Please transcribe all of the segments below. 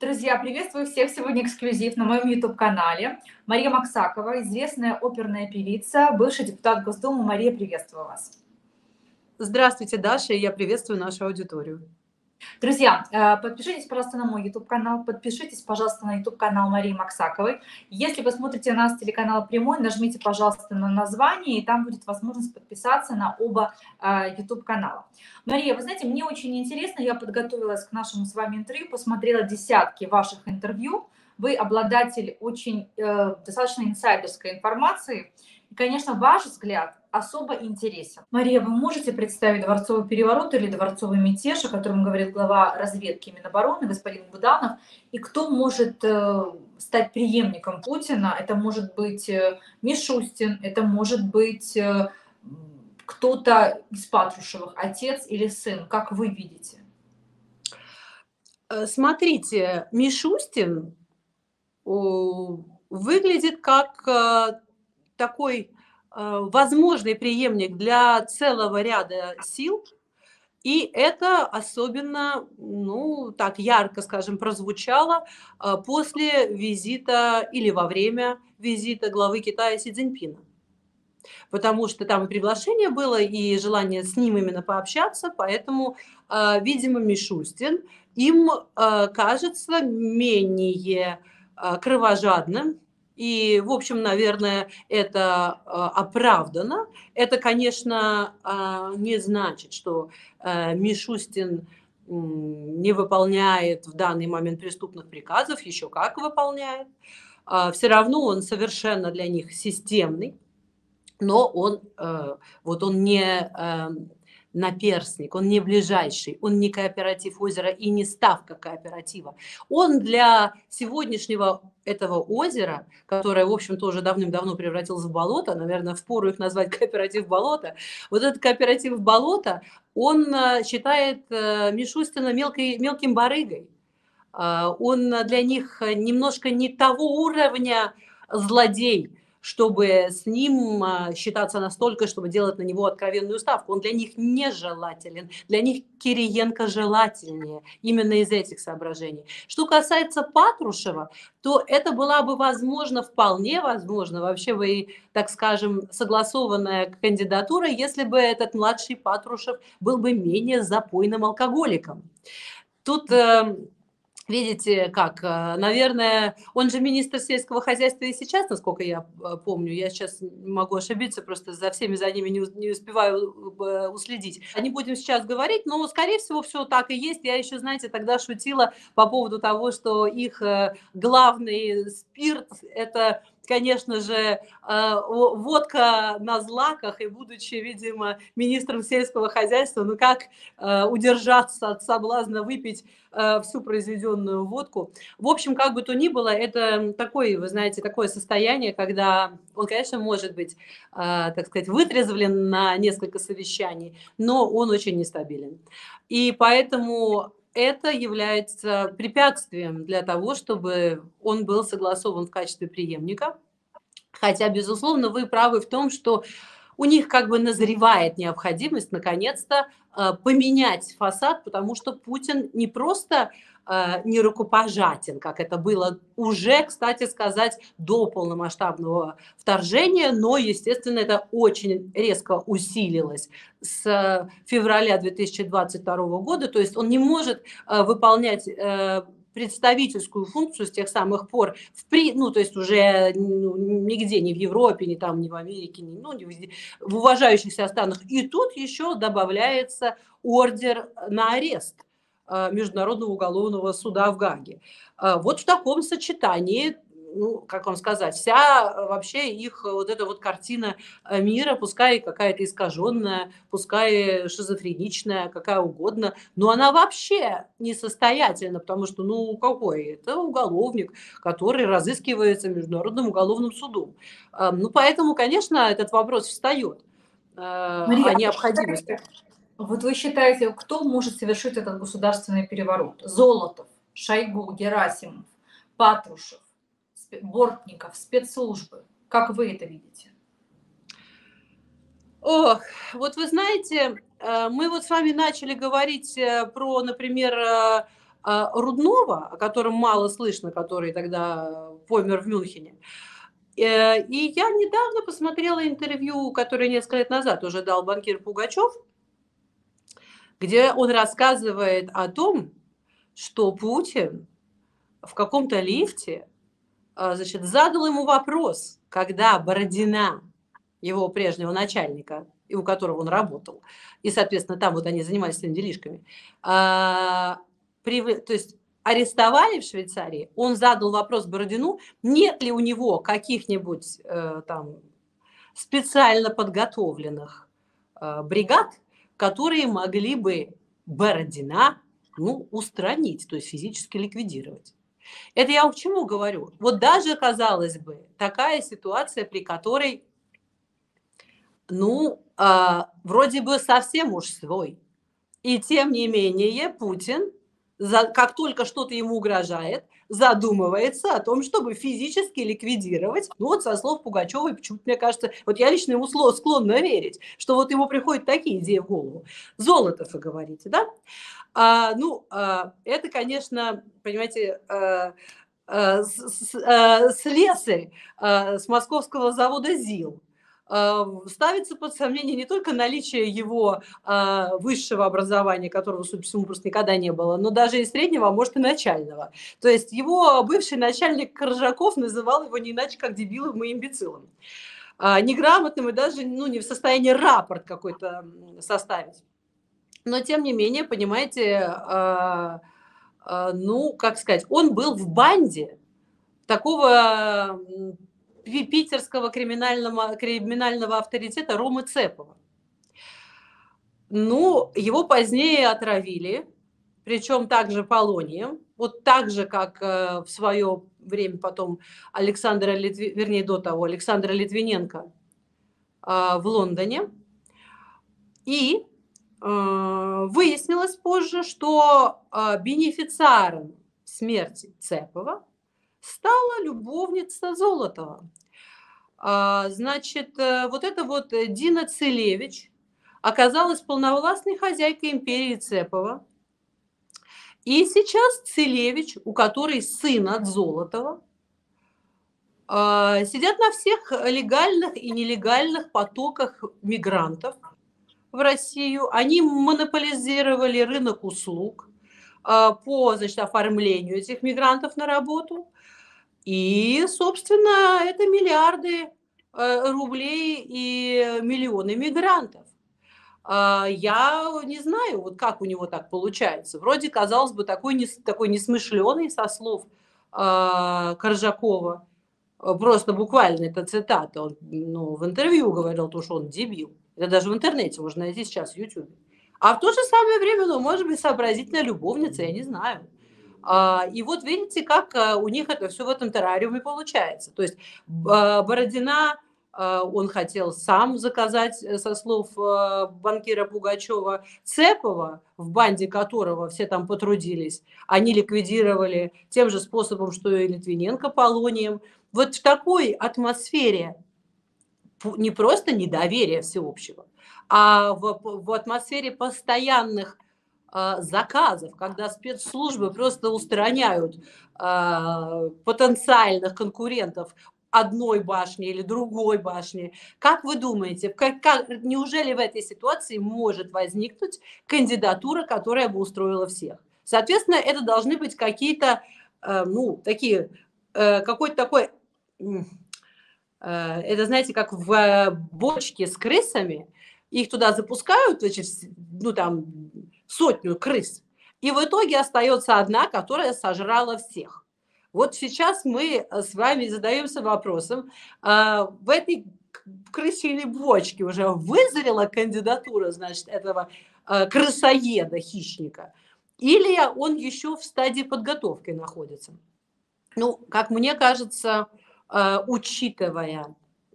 Друзья, приветствую всех! Сегодня эксклюзив на моем YouTube-канале. Мария Максакова, известная оперная певица, бывший депутат Госдумы. Мария, приветствую вас. Здравствуйте, Даша, и я приветствую нашу аудиторию. Друзья, подпишитесь, пожалуйста, на мой YouTube-канал, подпишитесь, пожалуйста, на YouTube-канал Марии Максаковой. Если вы смотрите нас с телеканала Прямой, нажмите, пожалуйста, на название, и там будет возможность подписаться на оба YouTube-канала. Мария, вы знаете, мне очень интересно, я подготовилась к нашему с вами интервью, посмотрела десятки ваших интервью. Вы обладатель очень достаточно инсайдерской информации. И, конечно, ваш взгляд особо интересен. Мария, вы можете представить дворцовый переворот или дворцовый мятеж, о котором говорит глава разведки Минобороны господин Буданов, и кто может стать преемником Путина? Это может быть Мишустин, это может быть кто-то из Патрушевых, отец или сын, как вы видите? Смотрите, Мишустин выглядит как такой возможный преемник для целого ряда сил, и это особенно, ну, так ярко, скажем, прозвучало после визита или во время визита главы Китая Си Цзиньпина. Потому что там и приглашение было, и желание с ним именно пообщаться, поэтому, видимо, Мишустин им кажется менее кровожадным. И, в общем, наверное, это оправдано. Это, конечно, не значит, что Мишустин не выполняет в данный момент преступных приказов, еще как выполняет. Все равно он совершенно для них системный. Но он, вот он не наперстник, он не ближайший, он не кооператив озера и не ставка кооператива. Он для сегодняшнего этого озера, которое, в общем-то, уже давным-давно превратилось в болото, наверное, впору их назвать кооператив болото, вот этот кооператив болото, он считает Мишустина мелким барыгой. Он для них немножко не того уровня злодей, чтобы с ним считаться настолько, чтобы делать на него откровенную ставку. Он для них нежелателен, для них Кириенко желательнее, именно из этих соображений. Что касается Патрушева, то это была бы возможно, вполне возможно, вообще бы, так скажем, согласованная кандидатура, если бы этот младший Патрушев был бы менее запойным алкоголиком. Тут видите, как, наверное, он же министр сельского хозяйства и сейчас, насколько я помню. Я сейчас могу ошибиться, просто за всеми за ними не успеваю уследить. Не будем сейчас говорить, но, скорее всего, все так и есть. Я еще, знаете, тогда шутила по поводу того, что их главный спирт – это, конечно же, водка на злаках, и будучи, видимо, министром сельского хозяйства, ну как удержаться от соблазна выпить всю произведенную водку. В общем, как бы то ни было, это такое, вы знаете, такое состояние, когда он, конечно, может быть, так сказать, вытрезвлен на несколько совещаний, но он очень нестабилен. И поэтому это является препятствием для того, чтобы он был согласован в качестве преемника. Хотя, безусловно, вы правы в том, что у них как бы назревает необходимость наконец-то поменять фасад, потому что Путин не просто не рукопожатен, как это было уже, кстати сказать, до полномасштабного вторжения, но, естественно, это очень резко усилилось с февраля 2022 года, то есть он не может выполнять представительскую функцию с тех самых пор, ну, то есть уже нигде, ни в Европе, ни там, ни в Америке, ни везде, в уважающихся странах. И тут еще добавляется ордер на арест Международного уголовного суда в Гааге. Вот в таком сочетании, ну, как вам сказать, вся вообще их вот эта вот картина мира, пускай какая-то искаженная, пускай шизофреничная, какая угодно, но она вообще несостоятельна, потому что, ну, какой? Это уголовник, который разыскивается Международным уголовным судом. Ну, поэтому, конечно, этот вопрос встает о Мария, необходимости. вот вы считаете, кто может совершить этот государственный переворот? Золотов, Шойгу, Герасимов, Патрушев, Бортников, спецслужбы. Как вы это видите? Ох, вот вы знаете, мы вот с вами начали говорить про, например, Руднова, о котором мало слышно, который тогда помер в Мюнхене. И я недавно посмотрела интервью, которое несколько лет назад уже дал банкир Пугачев, где он рассказывает о том, что Путин в каком-то лифте, значит, задал ему вопрос, когда Бородина, его прежнего начальника, и у которого он работал, и, соответственно, там вот они занимались своими делишками, то есть арестовали в Швейцарии, он задал вопрос Бородину, нет ли у него каких-нибудь там специально подготовленных бригад, которые могли бы Бородина, ну, устранить, то есть физически ликвидировать. Это я к чему говорю? Вот даже, казалось бы, такая ситуация, при которой, ну, вроде бы совсем уж свой. И тем не менее Путин, как только что-то ему угрожает, задумывается о том, чтобы физически ликвидировать. Ну вот со слов Пугачевой, почему-то, мне кажется, вот я лично ему склонна верить, что вот ему приходят такие идеи в голову. Золотов, вы говорите, да? Это, конечно, понимаете, слесарь с московского завода ЗИЛ. Ставится под сомнение не только наличие его высшего образования, которого, судя по всему, просто никогда не было, но даже и среднего, а может и начального. То есть его бывший начальник Коржаков называл его не иначе, как дебилом и имбецилом. Неграмотным и даже не в состоянии рапорт какой-то составить. Но, тем не менее, понимаете, как сказать, он был в банде такого питерского криминального авторитета Ромы Цепова. Его позднее отравили, причем также полонием, вот так же, как в свое время потом Александра Литвиненко в Лондоне. И выяснилось позже, что бенефициаром смерти Цепова стала любовница Золотова. Значит, вот эта вот Дина Целевич оказалась полновластной хозяйкой империи Цепова. И сейчас Целевич, у которой сын от Золотова, сидят на всех легальных и нелегальных потоках мигрантов в Россию. Они монополизировали рынок услуг по, значит, оформлению этих мигрантов на работу. И, собственно, это миллиарды рублей и миллионы мигрантов. Я не знаю, вот как у него так получается. Вроде, казалось бы, такой несмышленый, со слов Коржакова. Просто буквально это цитата. Он в интервью говорил, что он дебил. Это даже в интернете можно найти сейчас в Ютубе. А в то же самое время, может быть, сообразительная любовница, я не знаю. И вот видите, как у них это все в этом террариуме получается. То есть Бородина, он хотел сам заказать, со слов банкира Пугачева, Цепова, в банде которого все там потрудились, они ликвидировали тем же способом, что и Литвиненко полонием. Вот в такой атмосфере не просто недоверия всеобщего, а в атмосфере постоянных заказов, когда спецслужбы просто устраняют потенциальных конкурентов одной башни или другой башни. Как вы думаете, неужели в этой ситуации может возникнуть кандидатура, которая бы устроила всех? Соответственно, это должны быть какие-то, какой-то такой, это, знаете, как в бочке с крысами, их туда запускают, значит, сотню крыс, и в итоге остается одна, которая сожрала всех. Вот сейчас мы с вами задаемся вопросом, в этой крысиной бочке уже вызрела кандидатура, значит, этого крысоеда, хищника, или он еще в стадии подготовки находится? Как мне кажется, учитывая,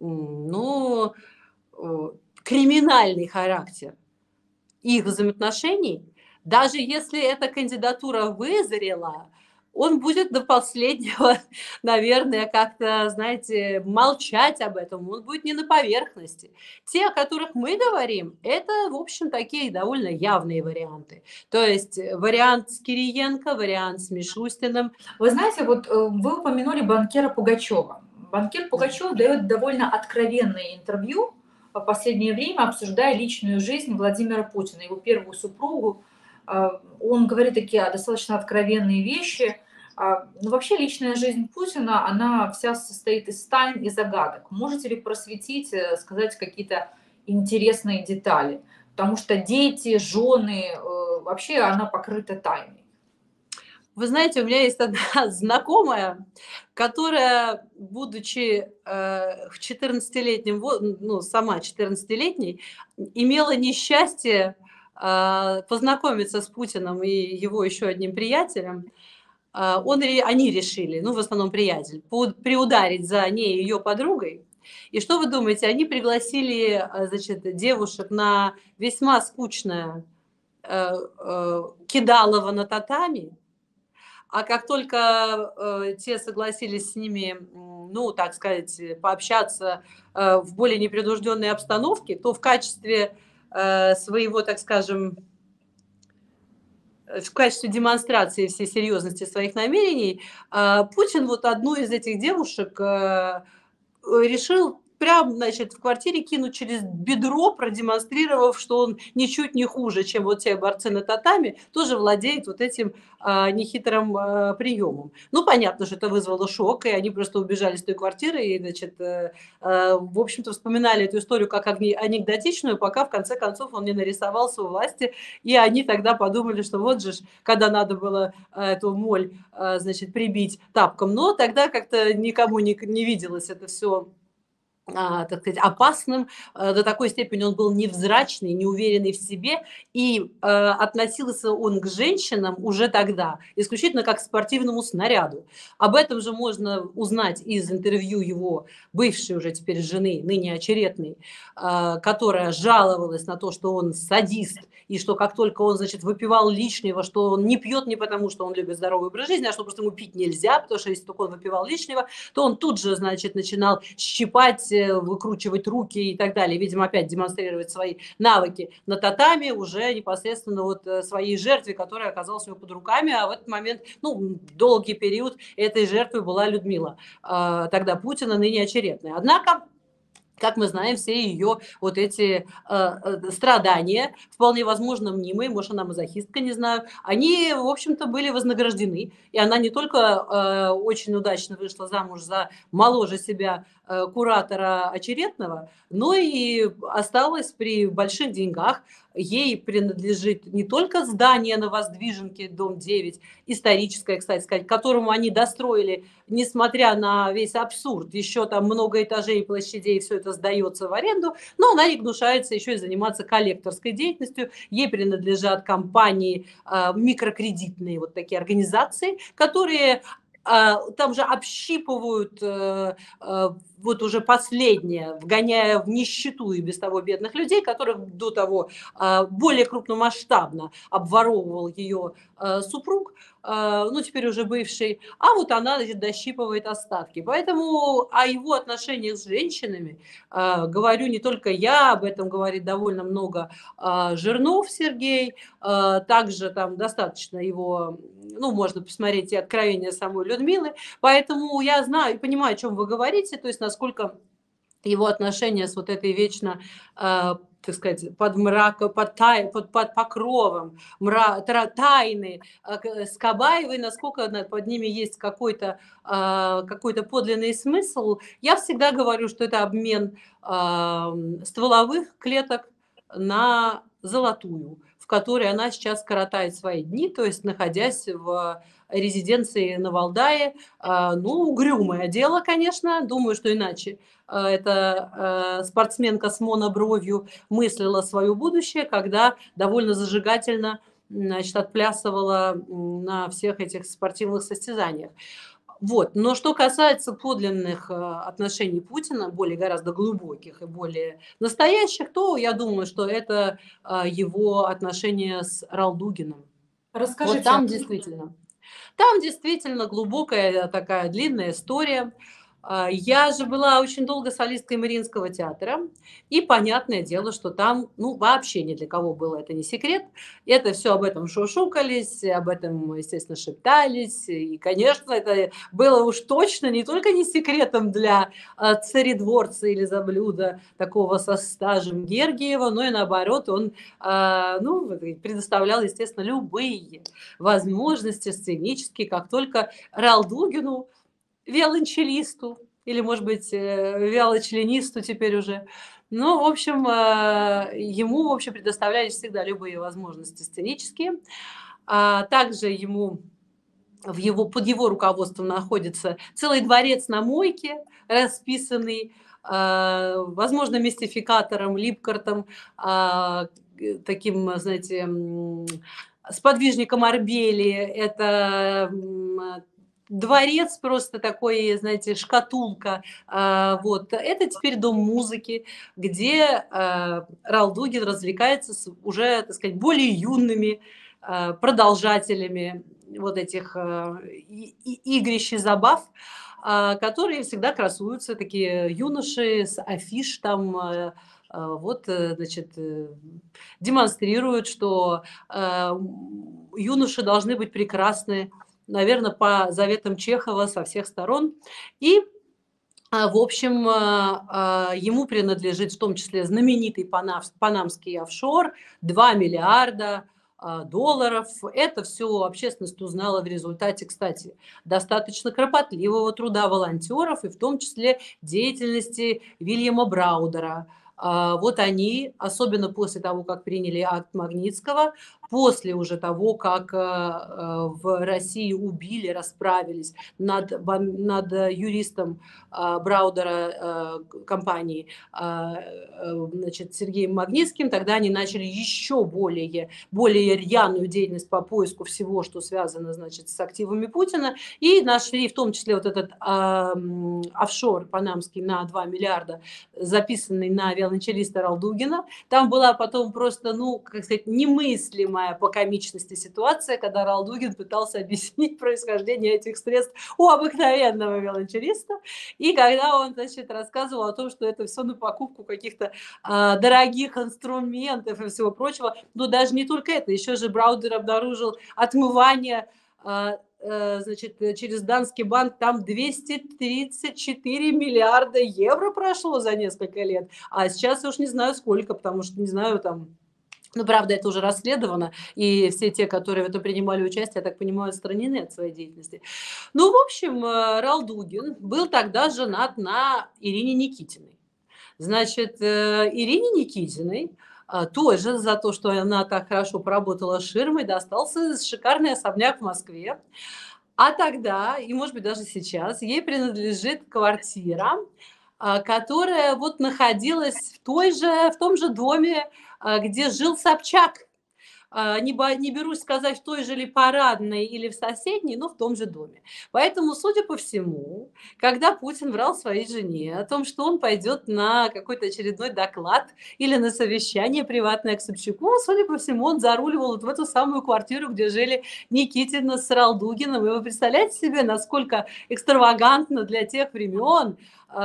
криминальный характер их взаимоотношений, даже если эта кандидатура вызрела, он будет до последнего, наверное, как-то, знаете, молчать об этом. Он будет не на поверхности. Те, о которых мы говорим, это, в общем, такие довольно явные варианты. То есть вариант с Кириенко, вариант с Мишустиным. Вы знаете, вот вы упомянули банкира Пугачева. Банкир Пугачев дает довольно откровенное интервью в последнее время, обсуждая личную жизнь Владимира Путина, его первую супругу. Он говорит такие достаточно откровенные вещи. Но вообще личная жизнь Путина, она вся состоит из тайн и загадок. Можете ли просветить, сказать какие-то интересные детали? Потому что дети, жены, вообще она покрыта тайной. Вы знаете, у меня есть одна знакомая, которая, будучи в 14-летнем, ну, сама 14-летней, имела несчастье познакомиться с Путиным и его еще одним приятелем. Они решили, ну, в основном приятель, приударить за ней и ее подругой. И что вы думаете, они пригласили, значит, девушек на весьма скучное кидалово на татами. А как только те согласились с ними, ну, так сказать, пообщаться в более непринужденной обстановке, то в качестве своего, так скажем, в качестве демонстрации всей серьезности своих намерений, Путин вот одну из этих девушек решил прям, значит, в квартире кинуть через бедро, продемонстрировав, что он ничуть не хуже, чем вот те борцы на татами, тоже владеет вот этим нехитрым приемом. Ну, понятно, что это вызвало шок, и они просто убежали с той квартиры, и, значит, в общем-то, вспоминали эту историю как анекдотичную, пока, в конце концов, он не нарисовался у власти, и они тогда подумали, что вот же, когда надо было эту моль, значит, прибить тапком, но тогда как-то никому не виделось это все, так сказать, опасным. До такой степени он был невзрачный, неуверенный в себе, и относился он к женщинам уже тогда исключительно как к спортивному снаряду. Об этом же можно узнать из интервью его бывшей уже теперь жены, ныне очередной, которая жаловалась на то, что он садист, и что как только он, значит, выпивал лишнего, что он не пьет не потому, что он любит здоровый образ жизни, а что просто ему пить нельзя, потому что если только он выпивал лишнего, то он тут же, значит, начинал щипать, выкручивать руки и так далее. Видимо, опять демонстрировать свои навыки на татами уже непосредственно вот своей жертве, которая оказалась у него под руками. А в этот момент, ну, долгий период этой жертвой была Людмила, тогда Путина, ныне очередная. Однако, как мы знаем, все ее вот эти страдания, вполне возможно, мнимые, может, она мазохистка, не знаю, они, в общем-то, были вознаграждены. И она не только очень удачно вышла замуж за моложе себя куратора очередного, но и осталась при больших деньгах. Ей принадлежит не только здание на Воздвиженке, дом 9, историческое, кстати сказать, к которому они достроили, несмотря на весь абсурд, еще там много этажей, площадей, все это сдается в аренду, но она не гнушается еще и заниматься коллекторской деятельностью. Ей принадлежат компании микрокредитные, вот такие организации, которые там же общипывают вот уже последнее, вгоняя в нищету и без того бедных людей, которых до того более крупномасштабно обворовывал ее супруг, ну, теперь уже бывший, а вот она, значит, дощипывает остатки. Поэтому о его отношениях с женщинами говорю не только я, об этом говорит довольно много Жирнов Сергей, также там достаточно его, ну, можно посмотреть и откровения самой Людмилы, поэтому я знаю и понимаю, о чем вы говорите, то есть насколько его отношения с вот этой вечно, так сказать, под мраком, под покровом тайны с Кабаевой, насколько под ними есть какой-то подлинный смысл. Я всегда говорю, что это обмен стволовых клеток на золотую, в которой она сейчас коротает свои дни, то есть находясь в резиденции на Валдае. Ну, угрюмое дело, конечно, думаю, что иначе эта спортсменка с монобровью мыслила свое будущее, когда довольно зажигательно, значит, отплясывала на всех этих спортивных состязаниях. Вот. Но что касается подлинных отношений Путина, более гораздо глубоких и более настоящих, то я думаю, что это его отношения с Ралдугиным. Вот Расскажите, там действительно. Там действительно глубокая такая длинная история. Я же была очень долго солисткой Мариинского театра, и понятное дело, что там, ну, вообще ни для кого было это не секрет. Это все об этом шушукались, об этом, естественно, шептались. И, конечно, это было уж точно не только не секретом для царедворца или заблюда такого со стажем Гергиева, но и наоборот, он ну, предоставлял, естественно, любые возможности сценические, как только Ралдугину, виолончелисту или, может быть, виолончелинисту теперь уже. Ну, в общем, ему, в общем, предоставлялись всегда любые возможности сценические. Также ему под его руководством находится целый дворец на Мойке, расписанный, возможно, мистификатором, Липкартом, таким, знаете, сподвижником Арбели. Это дворец просто такой, знаете, шкатулка. Вот. Это теперь дом музыки, где Ралдугин развлекается с уже, так сказать, более юными продолжателями вот этих игрищ и забав, которые всегда красуются, такие юноши с афиш там, вот, значит, демонстрируют, что юноши должны быть прекрасны, наверное, по заветам Чехова со всех сторон. И в общем, ему принадлежит в том числе знаменитый панамский офшор, 2 миллиарда долларов. Это все общественность узнала в результате, кстати, достаточно кропотливого труда волонтеров и в том числе деятельности Вильяма Браудера. Вот они, особенно после того, как приняли акт Магнитского, после уже того, как в России убили, расправились над юристом Браудера компании, значит, Сергеем Магнитским, тогда они начали еще более рьяную деятельность по поиску всего, что связано, значит, с активами Путина, и нашли в том числе вот этот офшор панамский на 2 миллиарда, записанный на виолончелиста Ралдугина. Там была потом просто, ну, как сказать, немыслимая по комичности ситуация, когда Ралдугин пытался объяснить происхождение этих средств у обыкновенного виолончелиста. И когда он, значит, рассказывал о том, что это все на покупку каких-то дорогих инструментов и всего прочего, но даже не только это, еще же Браудер обнаружил отмывание значит, через Данский банк, там 234 миллиарда евро прошло за несколько лет, а сейчас я уж не знаю сколько, потому что, не знаю, там, ну, правда, это уже расследовано, и все те, которые в этом принимали участие, я так понимаю, отстранены от своей деятельности. Ну, в общем, Ралдугин был тогда женат на Ирине Никитиной. Значит, Ирине Никитиной тоже за то, что она так хорошо поработала с ширмой, достался шикарный особняк в Москве. А тогда, и может быть даже сейчас, ей принадлежит квартира, которая вот находилась в том же доме, где жил Собчак. Не берусь сказать, в той же ли Парадной или в соседней, но в том же доме. Поэтому, судя по всему, когда Путин врал своей жене о том, что он пойдет на какой-то очередной доклад или на совещание приватное к Собчаку, судя по всему, он заруливал вот в эту самую квартиру, где жили Никитина с Ралдугиным. И вы представляете себе, насколько экстравагантно для тех времен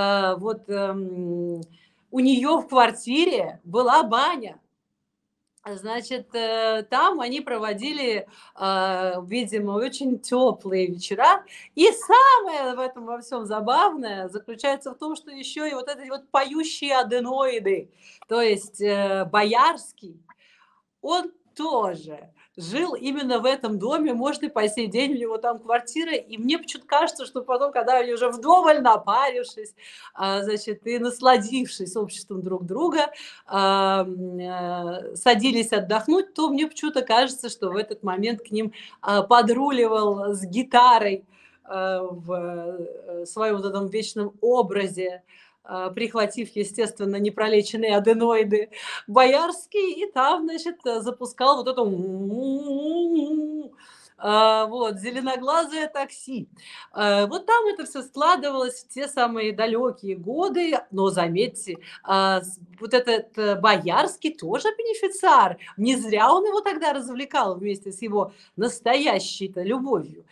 у нее в квартире была баня. Значит, там они проводили, видимо, очень теплые вечера. И самое в этом во всем забавное заключается в том, что еще и вот эти вот поющие аденоиды, то есть Боярский, он тоже жил именно в этом доме, может, и по сей день у него там квартира. И мне почему-то кажется, что потом, когда они уже вдоволь напарившись, значит, и насладившись обществом друг друга, садились отдохнуть, то мне почему-то кажется, что в этот момент к ним подруливал с гитарой в своем вот этом вечном образе, прихватив, естественно, непролеченные аденоиды, Боярский, и там, значит, запускал вот эту Вот, зеленоглазое такси. Вот там это все складывалось в те самые далекие годы, но заметьте, вот этот Боярский тоже бенефициар. Не зря он его тогда развлекал вместе с его настоящей-то любовью.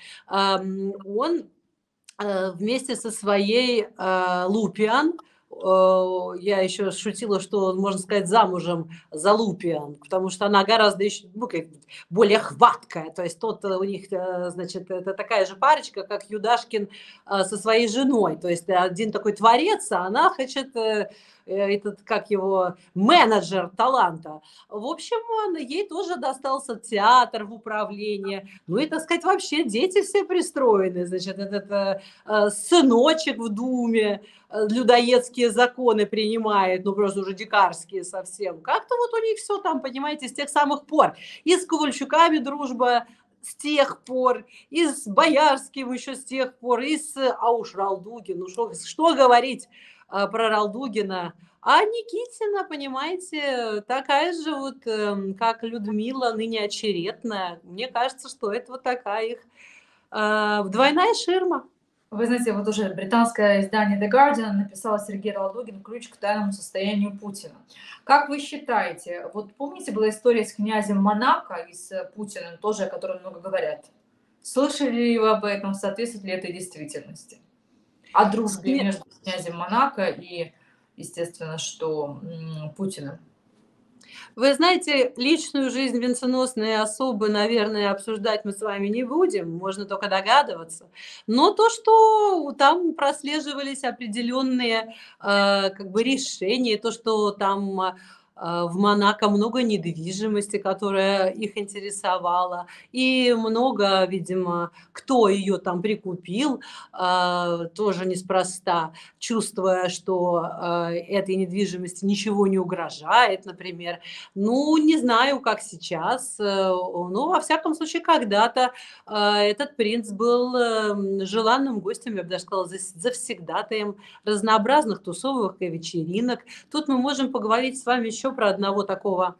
Он вместе со своей Лупиан, я еще шутила, что, можно сказать, замужем за Лупиан, потому что она гораздо еще, ну, как бы более хваткая. То есть тот у них, значит, это такая же парочка, как Юдашкин со своей женой. То есть один такой творец, а она, хочет, этот, как его, менеджер таланта. В общем, ей тоже достался театр в управлении. Ну и, так сказать, вообще дети все пристроены. Значит, этот сыночек в Думе, людоедские законы принимает, ну просто уже дикарские совсем. Как-то вот у них все там, понимаете, с тех самых пор. И с Ковальчуками дружба с тех пор, и с Боярским еще с тех пор, и с... А уж Ралдугин, ну что говорить про Ралдугина. А Никитина, понимаете, такая же вот, как Людмила, ныне очередная. Мне кажется, что это вот такая их двойная ширма. Вы знаете, вот уже британское издание The Guardian написало Сергей Ралдугин «Ключ к тайному состоянию Путина». Как вы считаете, вот помните, была история с князем Монако и с Путиным, тоже о котором много говорят? Слышали ли вы об этом, соответствует ли это действительности? О дружбе между князем Монако и, естественно, что Путиным. Вы знаете, личную жизнь венценосной особы, наверное, обсуждать мы с вами не будем, можно только догадываться. Но то, что там прослеживались определенные как бы решения, то, что там в Монако много недвижимости, которая их интересовала, и много, видимо, кто ее там прикупил, тоже неспроста, чувствуя, что этой недвижимости ничего не угрожает, например. Ну, не знаю, как сейчас, но во всяком случае когда-то этот принц был желанным гостем, я бы даже сказала, завсегдатаем разнообразных тусовок и вечеринок. Тут мы можем поговорить с вами еще про одного такого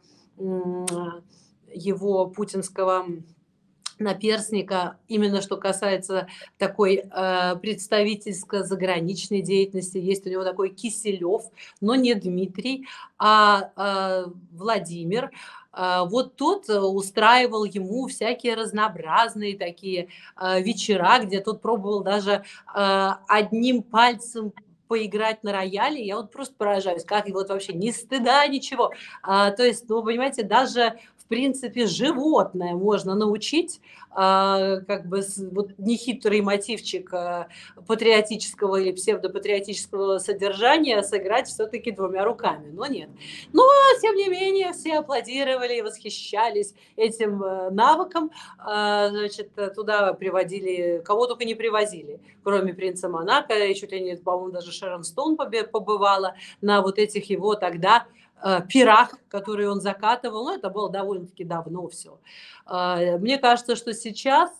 его путинского наперстника, именно что касается такой представительско-заграничной деятельности. Есть у него такой Киселев, но не Дмитрий, а Владимир. Вот тот устраивал ему всякие разнообразные такие вечера, где тот пробовал даже одним пальцем поиграть на рояле. Я вот просто поражаюсь, как его вот вообще ни стыда, ничего. То есть, ну, вы понимаете, даже в принципе животное можно научить как бы вот нехитрый мотивчик патриотического или псевдопатриотического содержания сыграть все-таки двумя руками. Но нет. Но, тем не менее, все аплодировали и восхищались этим навыком. Значит, туда приводили, кого только не привозили, кроме принца Монако, и чуть ли не, по-моему, даже Шерон Стоун побывала на вот этих его тогда пирах, которые он закатывал. Ну, это было довольно-таки давно все. Мне кажется, что сейчас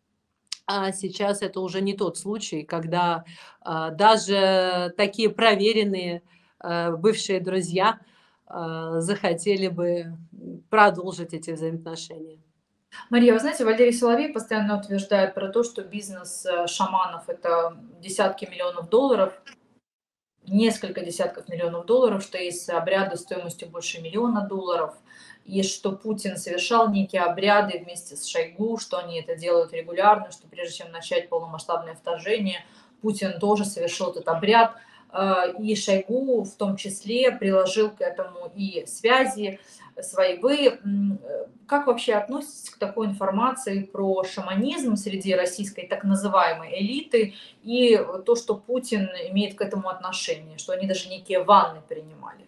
это уже не тот случай, когда даже такие проверенные бывшие друзья захотели бы продолжить эти взаимоотношения. Мария, вы знаете, Валерий Соловей постоянно утверждает про то, что бизнес шаманов – это десятки миллионов долларов, несколько десятков миллионов долларов, что есть обряды стоимостью больше миллиона долларов, и что Путин совершал некие обряды вместе с Шойгу, что они это делают регулярно, что прежде чем начать полномасштабное вторжение, Путин тоже совершил этот обряд, и Шойгу в том числе приложил к этому и связи свои. Вы как вообще относитесь к такой информации про шаманизм среди российской так называемой элиты и то, что Путин имеет к этому отношение, что они даже некие ванны принимали?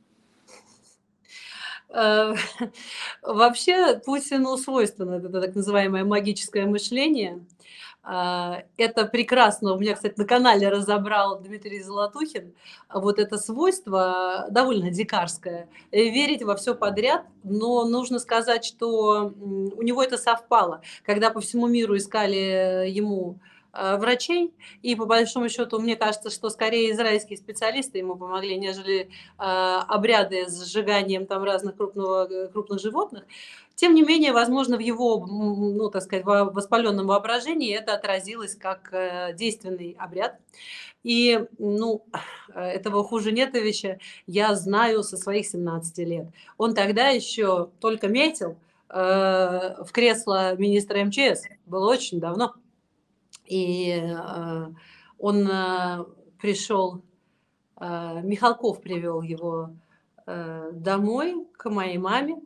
Вообще Путину свойственно это так называемое магическое мышление. Это прекрасно. У меня, кстати, на канале разобрал Дмитрий Золотухин. Вот это свойство довольно дикарское. Верить во все подряд, но нужно сказать, что у него это совпало. Когда по всему миру искали ему врачей, и по большому счету, мне кажется, что скорее израильские специалисты ему помогли, нежели обряды с сжиганием там разных крупных животных. Тем не менее, возможно, в его, ну, так сказать, воспаленном воображении это отразилось как действенный обряд. И, ну, этого Хуженетовича я знаю со своих 17 лет. Он тогда еще только метил в кресло министра МЧС. Было очень давно. И он пришел, Михалков привел его домой к моей маме.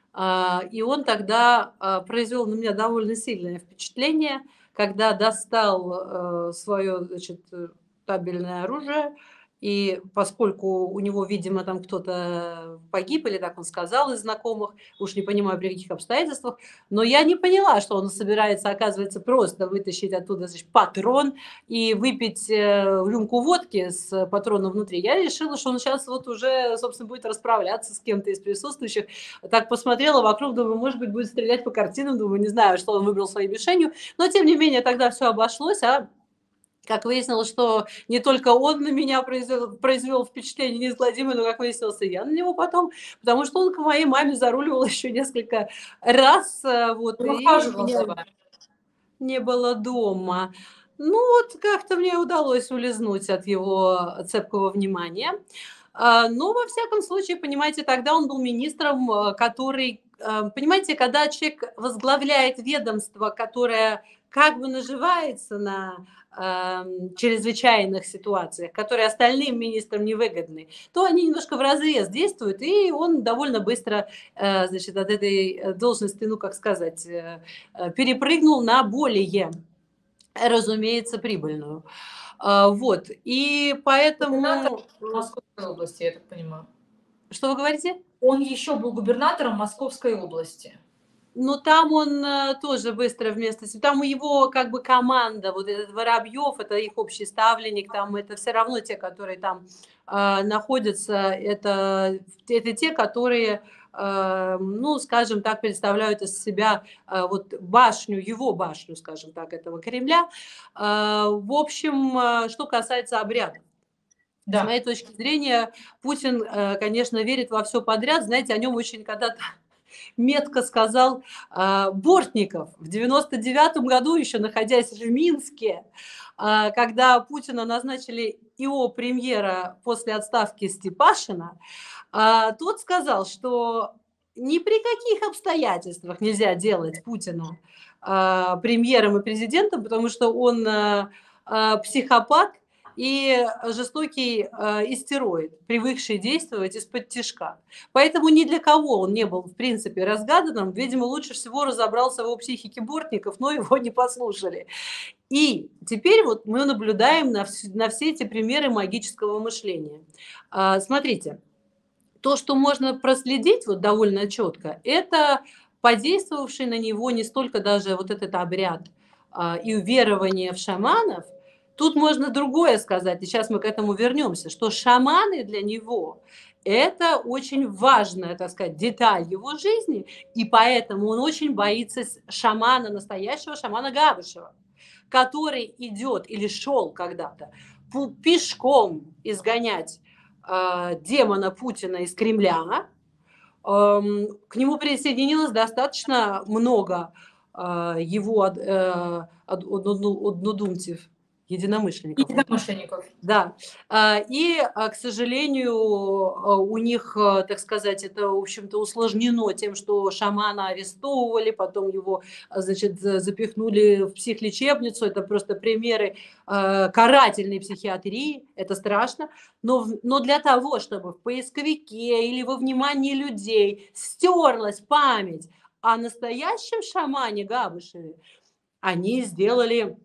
И он тогда произвел на меня довольно сильное впечатление, когда достал свое, значит, табельное оружие, и поскольку у него, видимо, там кто-то погиб, или так он сказал из знакомых, уж не понимаю, при каких обстоятельствах, но я не поняла, что он собирается, оказывается, просто вытащить оттуда, значит, патрон и выпить рюмку водки с патроном внутри. Я решила, что он сейчас вот уже, собственно, будет расправляться с кем-то из присутствующих. Так посмотрела вокруг, думаю, может быть, будет стрелять по картинам, думаю, не знаю, что он выбрал своей мишенью, но, тем не менее, тогда все обошлось, как выяснилось, что не только он на меня произвел впечатление неизгладимое, но, как выяснилось, и я на него потом, потому что он к моей маме заруливал еще несколько раз, вот, Он и ухаживал за меня вами. не было дома. Ну, вот как-то мне удалось улизнуть от его цепкого внимания. Но, во всяком случае, понимаете, тогда он был министром, который, понимаете, когда человек возглавляет ведомство, которое как бы наживается на чрезвычайных ситуациях, которые остальным министрам невыгодны, то они немножко вразрез действуют, и он довольно быстро, значит, от этой должности, ну, как сказать, перепрыгнул на более, разумеется, прибыльную. Вот, и Губернатор поэтому... Московской области, я так понимаю. Что вы говорите? Он еще был губернатором Московской области. Ну, там он тоже быстро вместо себя, там его как бы команда, вот этот Воробьев, это их общий ставленник, там это все равно те, которые там находятся, это те, которые, ну, скажем так, представляют из себя вот башню, его башню, скажем так, этого Кремля. В общем, что касается обрядов. С Да. моей точки зрения, Путин, конечно, верит во все подряд. Знаете, о нем очень когда-то метко сказал Бортников в 99 году, еще находясь в Минске, когда Путина назначили ИО премьера после отставки Степашина, тот сказал, что ни при каких обстоятельствах нельзя делать Путина премьером и президентом, потому что он психопат и жестокий истероид, привыкший действовать из-под тишка. Поэтому ни для кого он не был, в принципе, разгаданным. Видимо, лучше всего разобрался в его психике Бортников, но его не послушали. И теперь вот мы наблюдаем на все эти примеры магического мышления. Смотрите, то, что можно проследить вот довольно четко, это подействовавший на него не столько даже вот этот обряд и уверование в шаманов. Тут можно другое сказать, и сейчас мы к этому вернемся, что шаманы для него это очень важная, так сказать, деталь его жизни, и поэтому он очень боится шамана, настоящего шамана Габышева, который идет или шел когда-то пешком изгонять демона Путина из Кремля. К нему присоединилось достаточно много его однодумцев, единомышленников. Единомышленников. Да. И, к сожалению, у них, так сказать, это, в общем-то, усложнено тем, что шамана арестовывали, потом его, значит, запихнули в психлечебницу. Это просто примеры карательной психиатрии. Это страшно. Но для того, чтобы в поисковике или во внимании людей стерлась память о настоящем шамане Габышеве, они сделали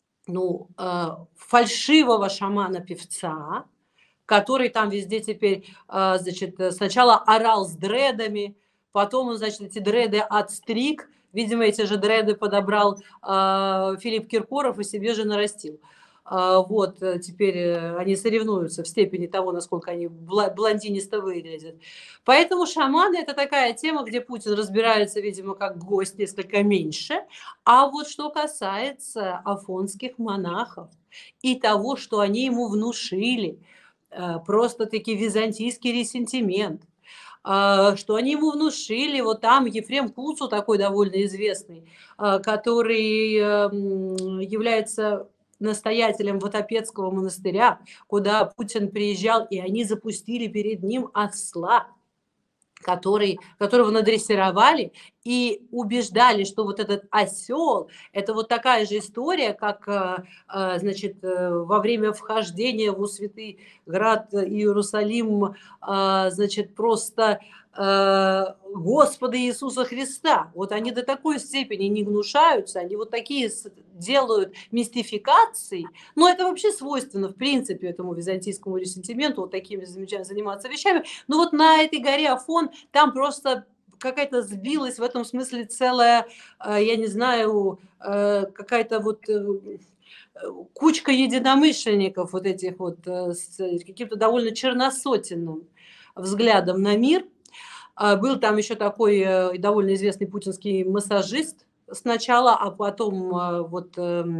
фальшивого шамана-певца, который там везде теперь, значит, сначала орал с дредами, потом он, значит, эти дреды отстриг, видимо, эти же дреды подобрал Филипп Киркоров и себе же нарастил. Вот, теперь они соревнуются в степени того, насколько они блондинисто выглядят. Поэтому шаманы – это такая тема, где Путин разбирается, видимо, как гость, несколько меньше. А вот что касается афонских монахов и того, что они ему внушили, просто-таки византийский ресентимент, что они ему внушили, вот там Ефрем Куцу, такой довольно известный, который является настоятелем Вотопецкого монастыря, куда Путин приезжал, и они запустили перед ним осла, которого надрессировали и убеждали, что вот этот осел – это вот такая же история, как, значит, во время вхождения в Святый Град Иерусалим, значит, просто Господа Иисуса Христа. Вот они до такой степени не гнушаются, они вот такие делают мистификации, но это вообще свойственно, в принципе, этому византийскому ресентименту, вот такими заниматься вещами. Но вот на этой горе Афон там просто какая-то сбилась в этом смысле целая, я не знаю, какая-то вот кучка единомышленников вот этих вот с каким-то довольно черносотенным взглядом на мир. Был там еще такой довольно известный путинский массажист сначала, а потом вот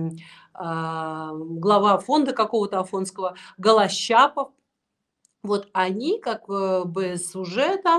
глава фонда какого-то афонского Голощапов. Вот они как бы уже там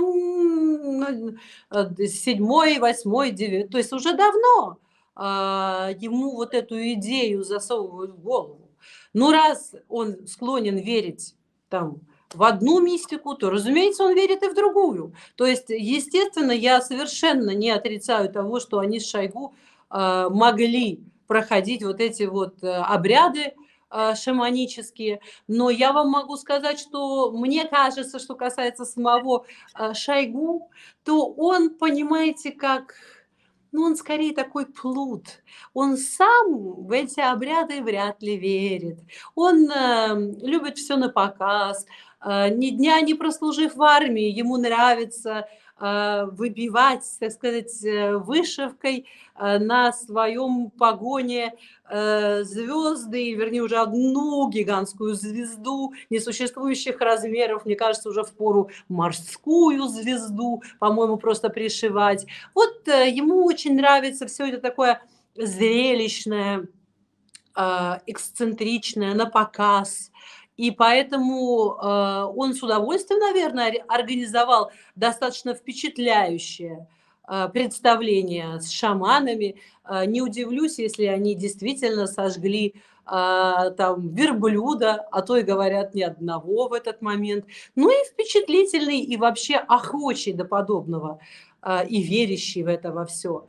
7-й, 8-й, 9-й, то есть уже давно ему вот эту идею засовывают в голову. Но раз он склонен верить там в одну мистику, то, разумеется, он верит и в другую. То есть, естественно, я совершенно не отрицаю того, что они с Шойгу могли проходить вот эти вот обряды шаманические. Но я вам могу сказать, что мне кажется, что касается самого Шойгу, то он, понимаете, как... Ну, он скорее такой плут. Он сам в эти обряды вряд ли верит. Он любит все на показ. Ни дня не прослужив в армии, ему нравится выбивать, так сказать, вышивкой на своем погоне звезды, вернее, уже одну гигантскую звезду несуществующих размеров, мне кажется, уже впору морскую звезду, по-моему, просто пришивать. Вот ему очень нравится все это такое зрелищное, эксцентричное, на показ. И поэтому он с удовольствием, наверное, организовал достаточно впечатляющее представление с шаманами. Не удивлюсь, если они действительно сожгли там верблюда, а то и говорят ни одного в этот момент. Ну и впечатлительный, и вообще охочий до подобного, и верящий в это во все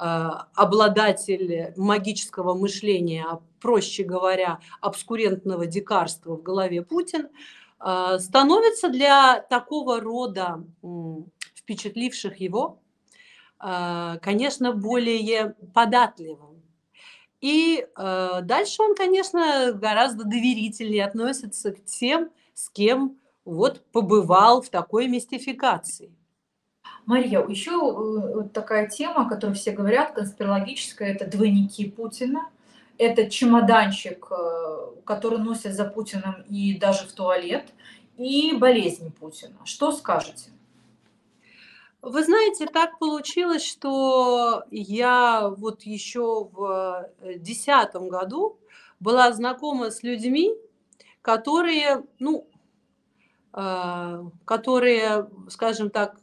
обладатель магического мышления, проще говоря, обскурентного дикарства в голове Путин, становится для такого рода впечатливших его, конечно, более податливым. И дальше он, конечно, гораздо доверительнее относится к тем, с кем вот побывал в такой мистификации. Мария, еще такая тема, о которой все говорят, конспирологическая, это двойники Путина. Это чемоданчик, который носят за Путиным и даже в туалет, и болезнь Путина. Что скажете? Вы знаете, так получилось, что я вот еще в 2010 году была знакома с людьми, которые, ну, которые, скажем так,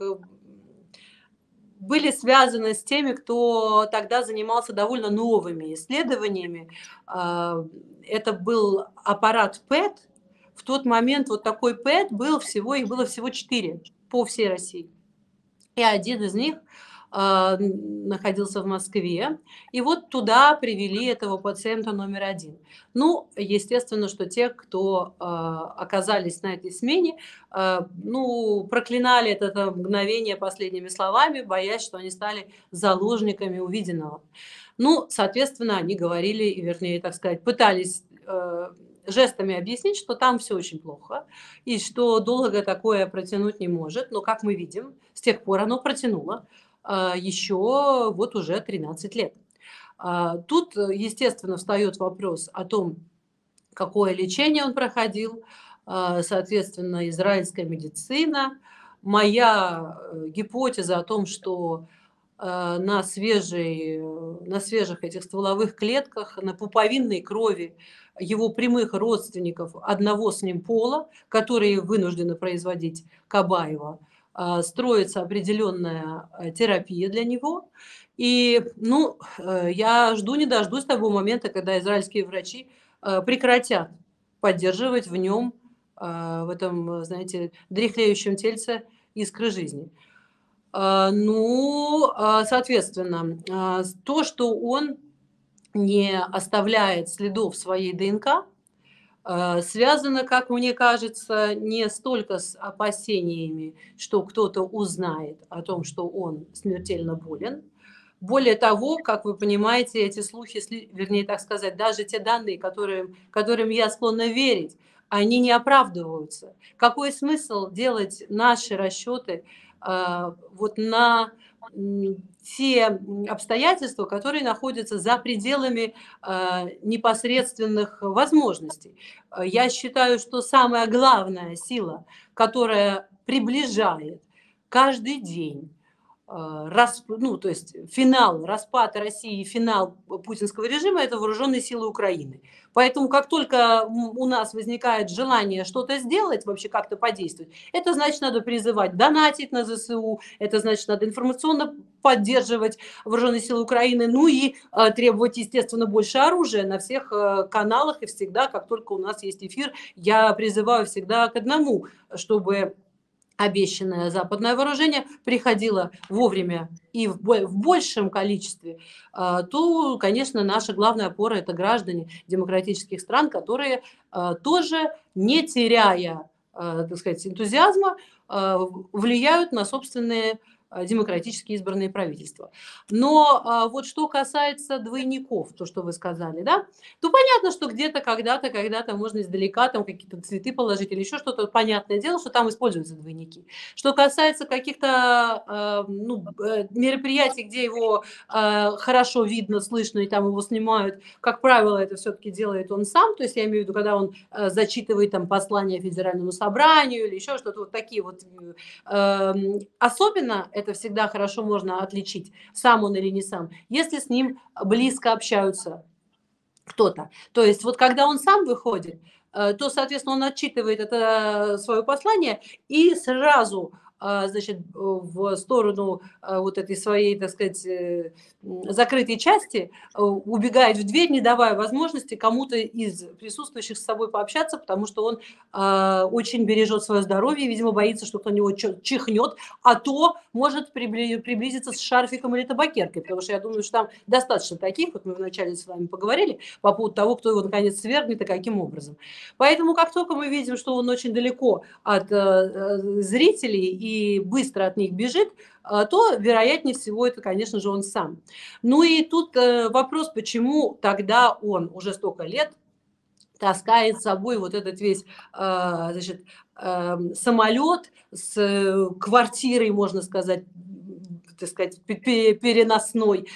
были связаны с теми, кто тогда занимался довольно новыми исследованиями. Это был аппарат ПЭТ. В тот момент вот такой ПЭТ был всего, их было всего 4 по всей России. И один из них находился в Москве. И вот туда привели этого пациента номер 1. Ну, естественно, что те, кто оказались на этой смене, ну, проклинали это мгновение последними словами, боясь, что они стали заложниками увиденного. Ну, соответственно, они говорили, и, вернее, так сказать, пытались жестами объяснить, что там все очень плохо, и что долго такое протянуть не может. Но, как мы видим, с тех пор оно протянуло еще вот уже 13 лет. Тут, естественно, встает вопрос о том, какое лечение он проходил, соответственно, израильская медицина. Моя гипотеза о том, что на свежих этих стволовых клетках, на пуповинной крови его прямых родственников одного с ним пола, которые вынуждены производить Кабаева, строится определенная терапия для него. И, ну, я жду не дождусь того момента, когда израильские врачи прекратят поддерживать в нем, в этом, знаете, дряхлеющем тельце искры жизни. Ну, соответственно, то, что он не оставляет следов своей ДНК, связано, как мне кажется, не столько с опасениями, что кто-то узнает о том, что он смертельно болен. Более того, как вы понимаете, эти слухи, вернее, так сказать, даже те данные, которым я склонна верить, они не оправдываются. Какой смысл делать наши расчеты вот на те обстоятельства, которые находятся за пределами непосредственных возможностей? Я считаю, что самая главная сила, которая приближает каждый день ну, то есть финал распада России, финал путинского режима – это вооруженные силы Украины. Поэтому как только у нас возникает желание что-то сделать, вообще как-то подействовать, это значит, надо призывать донатить на ЗСУ, это значит, надо информационно поддерживать вооруженные силы Украины, ну и требовать, естественно, больше оружия на всех каналах. И всегда, как только у нас есть эфир, я призываю всегда к одному, чтобы обещанное западное вооружение приходило вовремя и в большем количестве, то, конечно, наша главная опора – это граждане демократических стран, которые тоже, не теряя, так сказать, энтузиазма, влияют на собственные демократически избранные правительства. Но вот что касается двойников, то, что вы сказали, да, то понятно, что где-то, когда-то можно издалека там какие-то цветы положить или еще что-то. Понятное дело, что там используются двойники. Что касается каких-то мероприятий, где его хорошо видно, слышно, и там его снимают, как правило, это все-таки делает он сам. То есть я имею в виду, когда он зачитывает там послание Федеральному собранию или еще что-то, вот такие вот. Особенно это всегда хорошо можно отличить, сам он или не сам, если с ним близко общаются кто-то. То есть вот когда он сам выходит, то, соответственно, он отчитывает это свое послание и сразу, значит, в сторону вот этой своей, так сказать, закрытой части убегает в дверь, не давая возможности кому-то из присутствующих с собой пообщаться, потому что он очень бережет свое здоровье, видимо, боится, что кто-то на него чихнет, а то может приблизиться с шарфиком или табакеркой, потому что я думаю, что там достаточно таких, вот мы вначале с вами поговорили, по поводу того, кто его наконец свергнет и каким образом. Поэтому как только мы видим, что он очень далеко от зрителей и быстро от них бежит, то, вероятнее всего, это, конечно же, он сам. Ну и тут вопрос, почему тогда он уже столько лет таскает с собой вот этот весь, значит, самолет с квартирой, можно сказать, так сказать, переносной,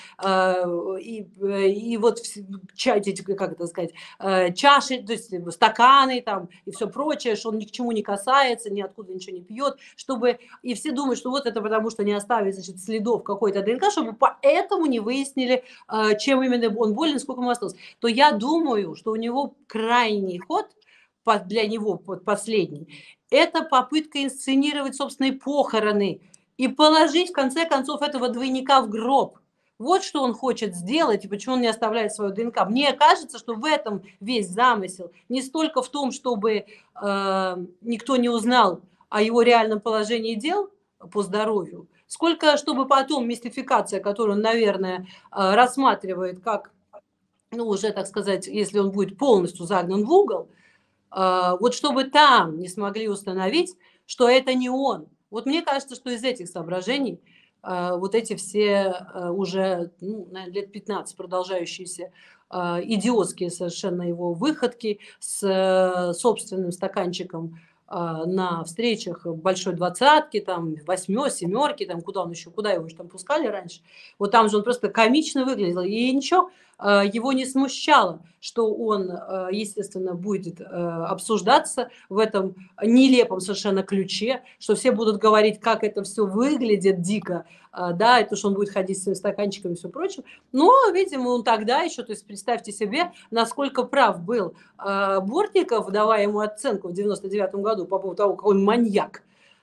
и вот как это сказать, чаши, то есть стаканы там и все прочее, что он ни к чему не касается, ниоткуда ничего не пьет, чтобы, и все думают, что вот это потому, что не оставит, значит, следов какой-то ДНК, чтобы поэтому не выяснили, чем именно он болен, сколько ему осталось. То я думаю, что у него крайний ход, для него последний, это попытка инсценировать собственные похороны и положить, в конце концов, этого двойника в гроб. Вот что он хочет сделать и почему он не оставляет свою ДНК. Мне кажется, что в этом весь замысел. Не столько в том, чтобы никто не узнал о его реальном положении дел по здоровью, сколько чтобы потом мистификация, которую он, наверное, рассматривает как, ну, уже, так сказать, если он будет полностью загнан в угол, вот чтобы там не смогли установить, что это не он. Вот мне кажется, что из этих соображений вот эти все уже, ну, наверное, лет 15 продолжающиеся идиотские совершенно его выходки с собственным стаканчиком на встречах большой двадцатки, там, семерки, там, куда его еще там пускали раньше. Вот там же он просто комично выглядел. И ничего его не смущало, что он, естественно, будет обсуждаться в этом нелепом совершенно ключе, что все будут говорить, как это все выглядит дико, да, и то, что он будет ходить с своим стаканчиком и все прочее. Но, видимо, он тогда еще, то есть представьте себе, насколько прав был Бортников, давая ему оценку в 99 году по поводу того, какой он маньяк.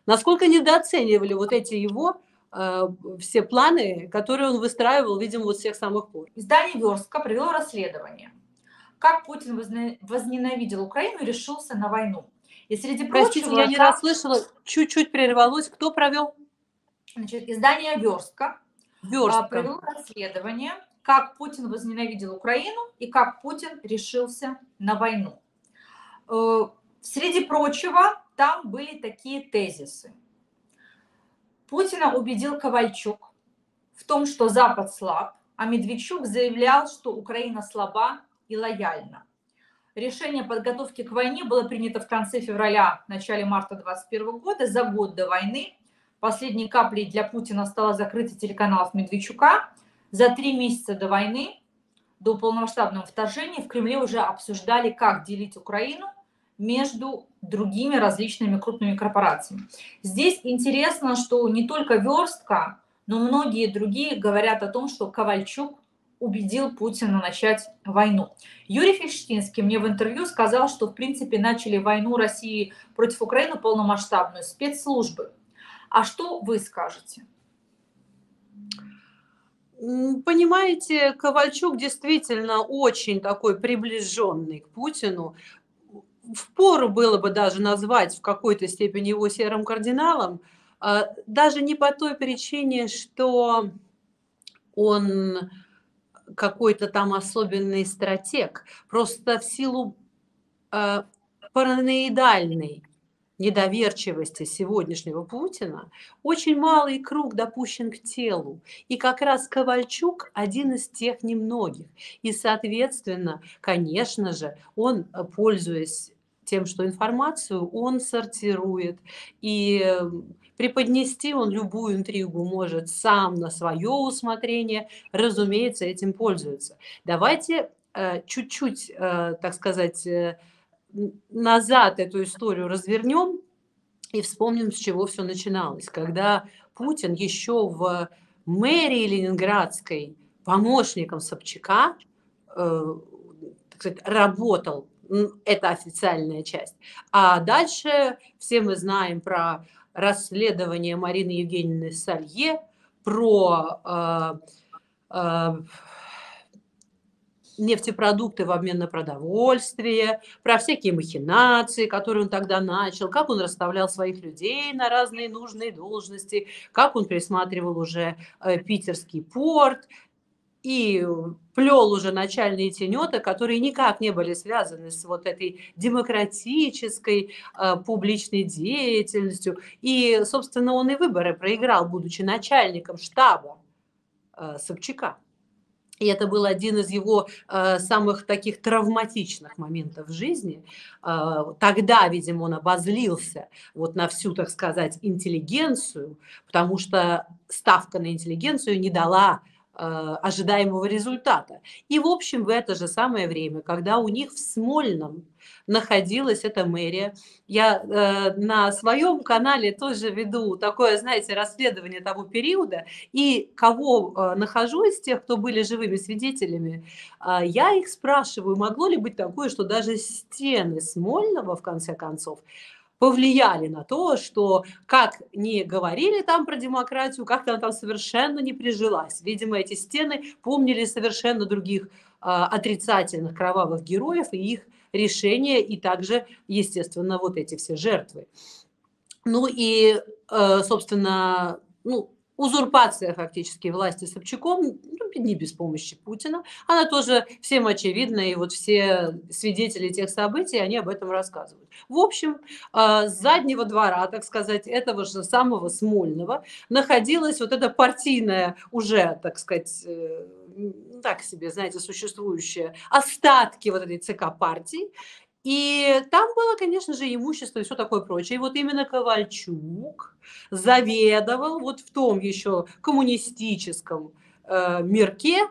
Насколько недооценивали вот эти его все планы, которые он выстраивал, видимо, вот с тех самых пор. Издание «Верстка» провело расследование. Как Путин возненавидел Украину и решился на войну. И среди Простите, прочего, я не расслышала, чуть-чуть прервалось. Кто провел? значит, издание «Верстка» Верстка. провело расследование, как Путин возненавидел Украину и как Путин решился на войну. Среди прочего, там были такие тезисы. Путина убедил Ковальчук в том, что Запад слаб, а Медведчук заявлял, что Украина слаба и лояльна. Решение подготовки к войне было принято в конце февраля, начале марта 2021 года, за год до войны. Последней каплей для Путина стало закрытие телеканалов Медведчука. За 3 месяца до войны, до полномасштабного вторжения, в Кремле уже обсуждали, как делить Украину между другими различными крупными корпорациями. Здесь интересно, что не только Верстка, но многие другие говорят о том, что Ковальчук убедил Путина начать войну. Юрий Фельштинский мне в интервью сказал, что в принципе начали войну России против Украины полномасштабную спецслужбы. А что вы скажете? Понимаете, Ковальчук действительно очень такой приближенный к Путину. Впору было бы даже назвать в какой-то степени его серым кардиналом, даже не по той причине, что он какой-то там особенный стратег, просто в силу параноидальной недоверчивости сегодняшнего Путина очень малый круг допущен к телу. И как раз Ковальчук один из тех немногих. И, соответственно, конечно же, он, пользуясь тем, что информацию он сортирует, и преподнести он любую интригу может сам на свое усмотрение, разумеется, этим пользуется. Давайте чуть-чуть, так сказать, назад эту историю развернем и вспомним, с чего все начиналось. Когда Путин еще в мэрии Ленинградской помощником Собчака так сказать, работал, это официальная часть. А дальше все мы знаем про расследование Марины Евгеньевны Салье, про нефтепродукты в обмен на продовольствие, про всякие махинации, которые он тогда начал, как он расставлял своих людей на разные нужные должности, как он присматривал уже питерский порт и плел уже начальные тенета, которые никак не были связаны с вот этой демократической публичной деятельностью. И, собственно, он и выборы проиграл, будучи начальником штаба Собчака. И это был один из его самых таких травматичных моментов в жизни. Тогда, видимо, он обозлился вот на всю, так сказать, интеллигенцию, потому что ставка на интеллигенцию не дала ожидаемого результата. И, в общем, в это же самое время, когда у них в Смольном находилась эта мэрия, я на своем канале тоже веду такое, знаете, расследование того периода, и кого нахожу из тех, кто были живыми свидетелями, я их спрашиваю, могло ли быть такое, что даже стены Смольного, в конце концов, повлияли на то, что как не говорили там про демократию, как-то она там совершенно не прижилась. Видимо, эти стены помнили совершенно других отрицательных кровавых героев и их решения, и также, естественно, вот эти все жертвы. Ну и, собственно, узурпация фактически власти Собчаком, не без помощи Путина, она тоже всем очевидна, и вот все свидетели тех событий, они об этом рассказывают. В общем, с заднего двора, так сказать, этого же самого Смольного находилась вот эта партийная уже, так сказать, так себе, знаете, существующие остатки вот этой ЦК партии. И там было, конечно же, имущество и все такое прочее. И вот именно Ковальчук заведовал вот в том еще коммунистическом мирке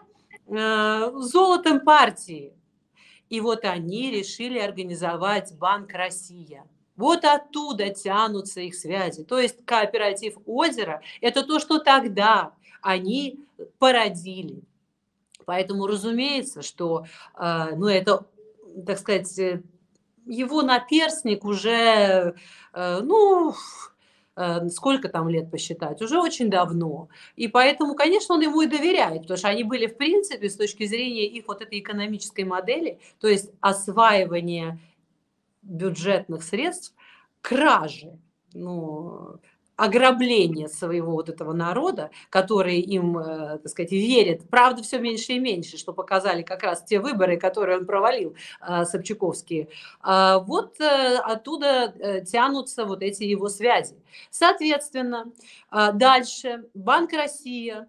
золотом партии. И вот они решили организовать Банк «Россия». Вот оттуда тянутся их связи. То есть кооператив «Озеро» – это то, что тогда они породили. Поэтому, разумеется, что это, так сказать, его наперстник уже, сколько там лет посчитать, уже очень давно. И поэтому, конечно, он ему и доверяет, потому что они были, в принципе, с точки зрения их вот этой экономической модели, то есть осваивания бюджетных средств, кражи, ну, ограбление своего вот этого народа, который им, так сказать, верит. Правда, все меньше и меньше, что показали как раз те выборы, которые он провалил, собчаковские. Вот оттуда тянутся вот эти его связи. Соответственно, дальше Банк России,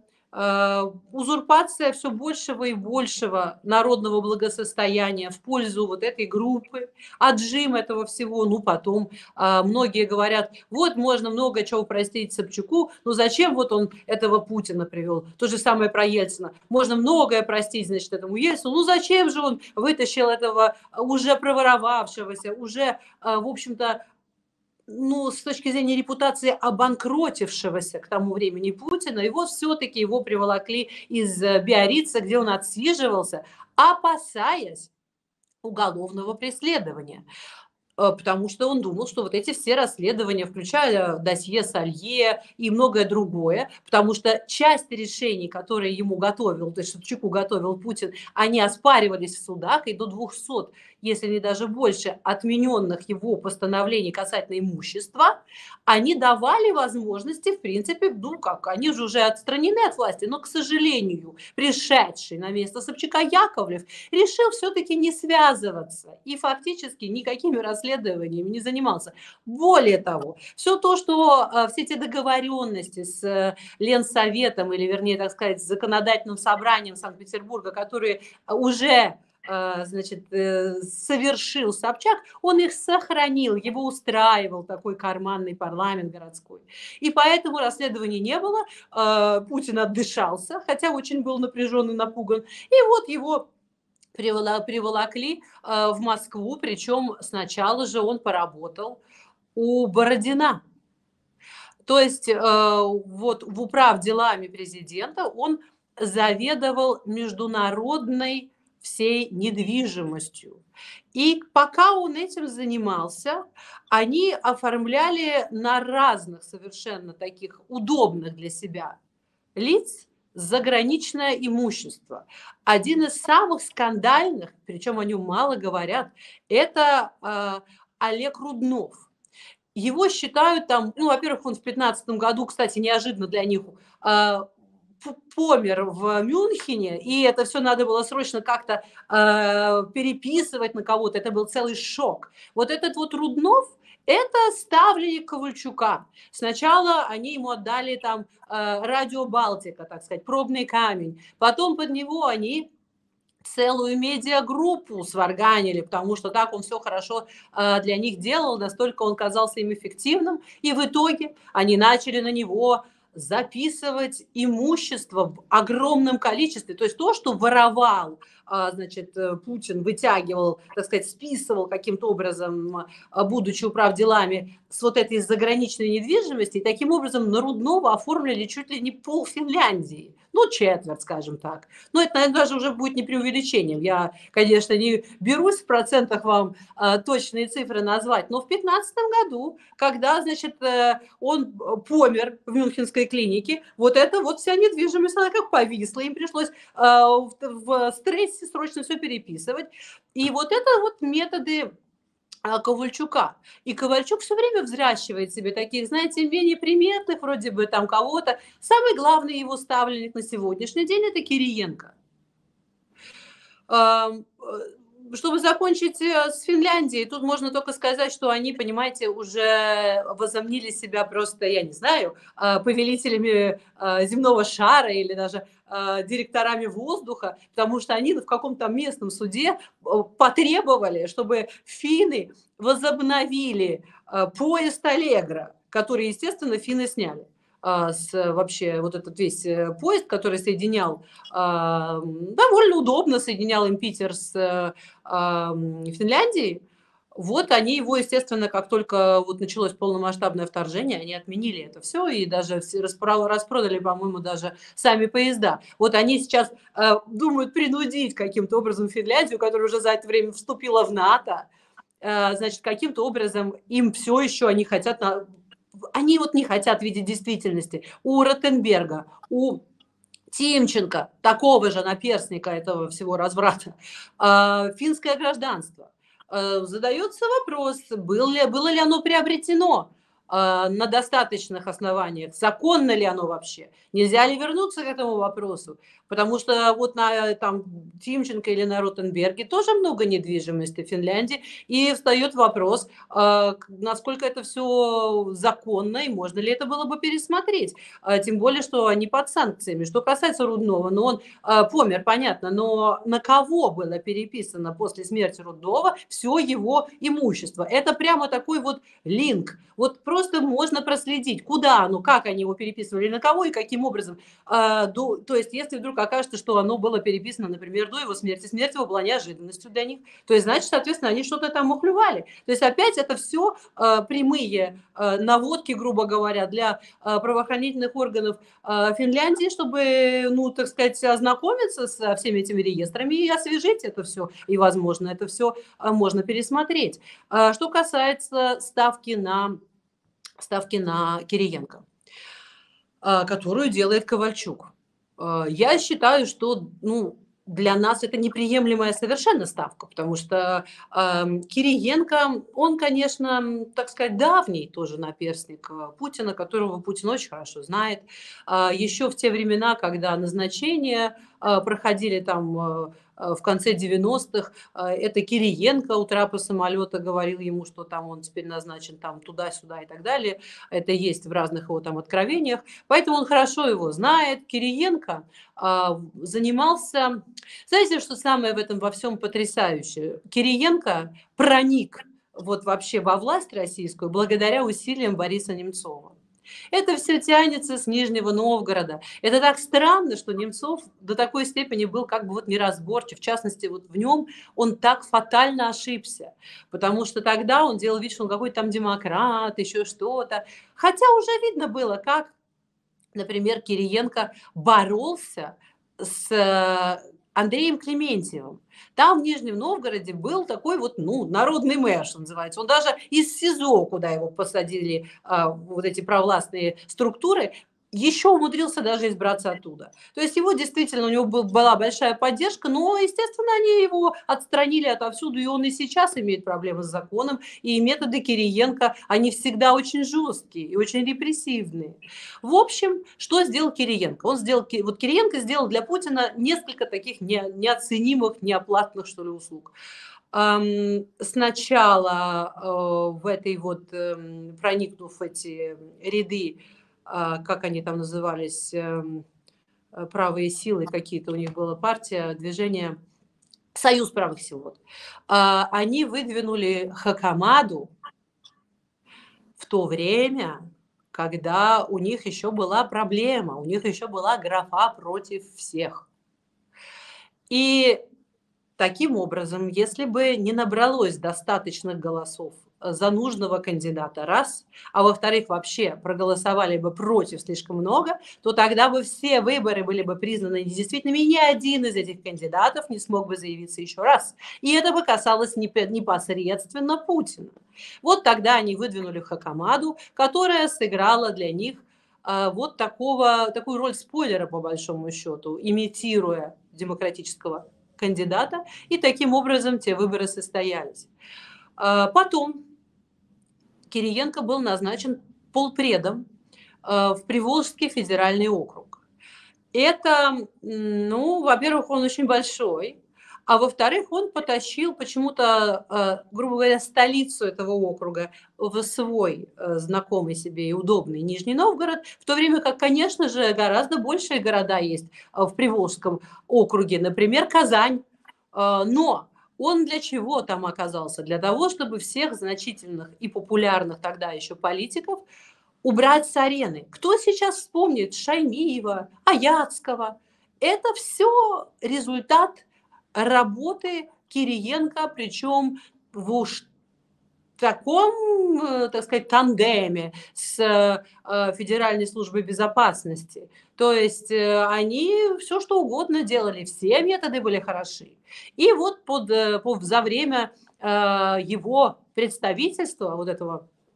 узурпация все большего и большего народного благосостояния в пользу вот этой группы, отжим этого всего, ну, потом многие говорят, вот можно много чего простить Собчаку, но зачем вот он этого Путина привел? То же самое про Ельцина. Можно многое простить, значит, этому Ельцину, ну зачем же он вытащил этого уже проворовавшегося, уже, в общем-то, ну, с точки зрения репутации обанкротившегося к тому времени Путина, и вот все-таки его приволокли из Биаррица, где он отсиживался, опасаясь уголовного преследования. Потому что он думал, что вот эти все расследования, включая досье Салье и многое другое, потому что часть решений, которые ему готовил, то есть Собчаку готовил Путин, они оспаривались в судах, и до 200, если не даже больше, отмененных его постановлений касательно имущества, они давали возможности, в принципе, ну как, они же уже отстранены от власти, но, к сожалению, пришедший на место Собчака Яковлев решил все-таки не связываться и фактически никакими расследованиями не занимался. Более того, все то, что все эти договоренности с Ленсоветом, или вернее, так сказать, с законодательным собранием Санкт-Петербурга, которые уже значит, совершил Собчак, он их сохранил, его устраивал такой карманный парламент городской. И поэтому расследований не было, Путин отдышался, хотя очень был напряжен и напуган, и вот его приволокли в Москву, причем сначала же он поработал у Бородина. То есть вот в управ делами президента он заведовал международной всей недвижимостью. И пока он этим занимался, они оформляли на разных совершенно таких удобных для себя лиц заграничное имущество. Один из самых скандальных, причем о нем мало говорят, это Олег Руднов. Его считают там, ну, во-первых, он в 2015 году, кстати, неожиданно для них, помер в Мюнхене, и это все надо было срочно как-то переписывать на кого-то, это был целый шок. Вот этот вот Руднов, это ставленник Ковальчука. Сначала они ему отдали там радио Балтика, так сказать, пробный камень. Потом под него они целую медиагруппу сварганили, потому что так он все хорошо для них делал, настолько он казался им эффективным. И в итоге они начали на него записывать имущество в огромном количестве. То есть то, что воровал, значит, Путин, вытягивал, так сказать, списывал каким-то образом, будучи управделами, с вот этой заграничной недвижимости, и таким образом на Руднова оформили чуть ли не пол Финляндии. Ну, четверть, скажем так. Но это, наверное, даже уже будет не преувеличением. Я, конечно, не берусь в процентах вам точные цифры назвать, но в 2015 году, когда, значит, он помер в Мюнхенской клинике, вот эта вот вся недвижимость, она как повисла, им пришлось в стрессе срочно все переписывать. И вот это вот методы Ковальчука. И Ковальчук все время взращивает себе таких, знаете, менее приметных вроде бы там кого-то. Самый главный его ставленник на сегодняшний день – это Кириенко. Чтобы закончить с Финляндией, тут можно только сказать, что они, понимаете, уже возомнили себя просто, я не знаю, повелителями земного шара или даже директорами воздуха, потому что они в каком-то местном суде потребовали, чтобы финны возобновили поезд Аллегро, который, естественно, финны сняли. Вообще вот этот весь поезд, который соединял, довольно удобно соединял им Питер с Финляндией. Вот они его, естественно, как только вот началось полномасштабное вторжение, они отменили это все и даже распродали, по-моему, даже сами поезда. Вот они сейчас думают принудить каким-то образом Финляндию, которая уже за это время вступила в НАТО, значит, каким-то образом им все еще они хотят они вот не хотят видеть действительности. У Ротенберга, у Тимченко, такого же наперстника этого всего разврата, финское гражданство. Задается вопрос, было ли оно приобретено на достаточных основаниях, законно ли оно вообще, нельзя ли вернуться к этому вопросу, потому что вот на там, Тимченко или на Ротенберге тоже много недвижимости в Финляндии, и встает вопрос, насколько это все законно, и можно ли это было бы пересмотреть, тем более, что они под санкциями. Что касается Руднова, ну он помер, понятно, но на кого было переписано после смерти Руднова все его имущество? Это прямо такой вот линк. Вот просто можно проследить, куда оно, как они его переписывали, на кого и каким образом. То есть, если вдруг окажется, что оно было переписано, например, до его смерти, смерть его была неожиданностью для них, то есть, значит, соответственно, они что-то там ухлювали. То есть, опять это все прямые наводки, грубо говоря, для правоохранительных органов Финляндии, чтобы, ну, так сказать, ознакомиться со всеми этими реестрами и освежить это все. И, возможно, это все можно пересмотреть. Что касается ставки на Кириенко, которую делает Ковальчук. Я считаю, что ну, для нас это неприемлемая совершенно ставка, потому что Кириенко, он, конечно, так сказать, давний тоже наперстник Путина, которого Путин очень хорошо знает. Еще в те времена, когда назначения проходили там в конце 90-х, это Кириенко у трапа самолета говорил ему, что там он теперь назначен там туда-сюда и так далее. Это есть в разных его там откровениях. Поэтому он хорошо его знает. Кириенко занимался... Знаете, что самое в этом во всем потрясающее? Кириенко проник вот вообще во власть российскую благодаря усилиям Бориса Немцова. Это все тянется с Нижнего Новгорода. Это так странно, что Немцов до такой степени был как бы вот неразборчив. В частности, вот в нем он так фатально ошибся. Потому что тогда он делал вид, что он какой-то там демократ, еще что-то. Хотя уже видно было, как, например, Кириенко боролся с Андреем Клементьевым. Там в Нижнем Новгороде был такой вот, ну, народный мэр, что называется. Он даже из СИЗО, куда его посадили вот эти провластные структуры, еще умудрился даже избраться оттуда. То есть его действительно, у него была большая поддержка, но, естественно, они его отстранили отовсюду, и он и сейчас имеет проблемы с законом, и методы Кириенко, они всегда очень жесткие и очень репрессивные. В общем, что сделал Кириенко? Вот Кириенко сделал для Путина несколько таких неоценимых, неоплатных, что ли, услуг. Сначала в этой вот, проникнув в эти ряды, как они там назывались, правые силы какие-то, у них была партия, движение, Союз правых сил, вот. Они выдвинули Хакамаду в то время, когда у них еще была проблема, у них еще была графа против всех. И таким образом, если бы не набралось достаточных голосов за нужного кандидата, раз, а во-вторых, вообще проголосовали бы против слишком много, то тогда бы все выборы были бы признаны недействительными, и ни один из этих кандидатов не смог бы заявиться еще раз. И это бы касалось непосредственно Путина. Вот тогда они выдвинули Хакамаду, которая сыграла для них вот такую роль спойлера, по большому счету, имитируя демократического кандидата, и таким образом те выборы состоялись. Потом Кириенко был назначен полпредом в Приволжский федеральный округ. Это, ну, во-первых, он очень большой, а во-вторых, он потащил почему-то, грубо говоря, столицу этого округа в свой знакомый себе и удобный Нижний Новгород, в то время как, конечно же, гораздо большие города есть в Приволжском округе, например, Казань. Но он для чего там оказался? Для того, чтобы всех значительных и популярных тогда еще политиков убрать с арены. Кто сейчас вспомнит Шаймиева, Аяцкого? Это все результат работы Кириенко, причем в уж таком, так сказать, тандеме с Федеральной службой безопасности. То есть они все что угодно делали, все методы были хороши. И вот за время его представительства, вот этого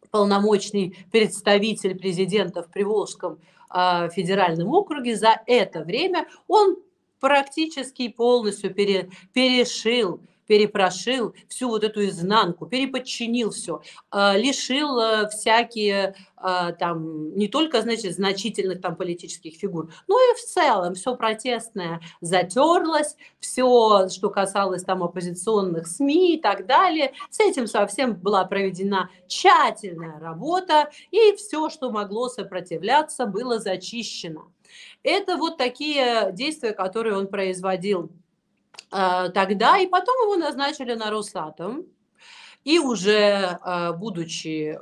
полномочный представитель президента в Приволжском федеральном округе, за это время он практически полностью перешил, перепрошил всю вот эту изнанку, переподчинил все, лишил всякие там не только, значит, значительных там политических фигур, но и в целом все протестное затерлось, все, что касалось там оппозиционных СМИ и так далее. С этим совсем была проведена тщательная работа, и все, что могло сопротивляться, было зачищено. Это вот такие действия, которые он производил тогда, и потом его назначили на Росатом, и уже будучи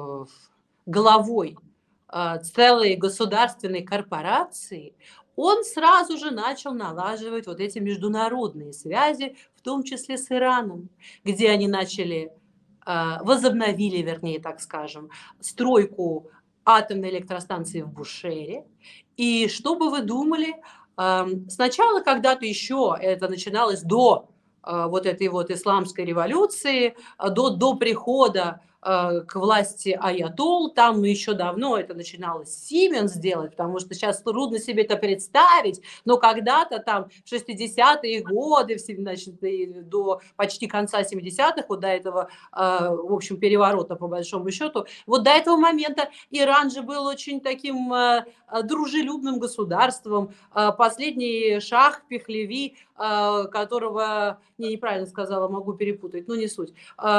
главой целой государственной корпорации, он сразу же начал налаживать вот эти международные связи, в том числе с Ираном, где они начали, возобновили, вернее, так скажем, стройку атомной электростанции в Бушере. И что бы вы думали, сначала когда-то еще это начиналось до вот этой вот исламской революции, до прихода к власти аятол, там еще давно это начиналось Siemens делать, потому что сейчас трудно себе это представить, но когда-то там в 60-е годы, значит, до почти конца 70-х, вот до этого, в общем, переворота по большому счету, вот до этого момента Иран же был очень таким дружелюбным государством. Последний шах Пехлеви, которого, неправильно сказала, могу перепутать, но не суть.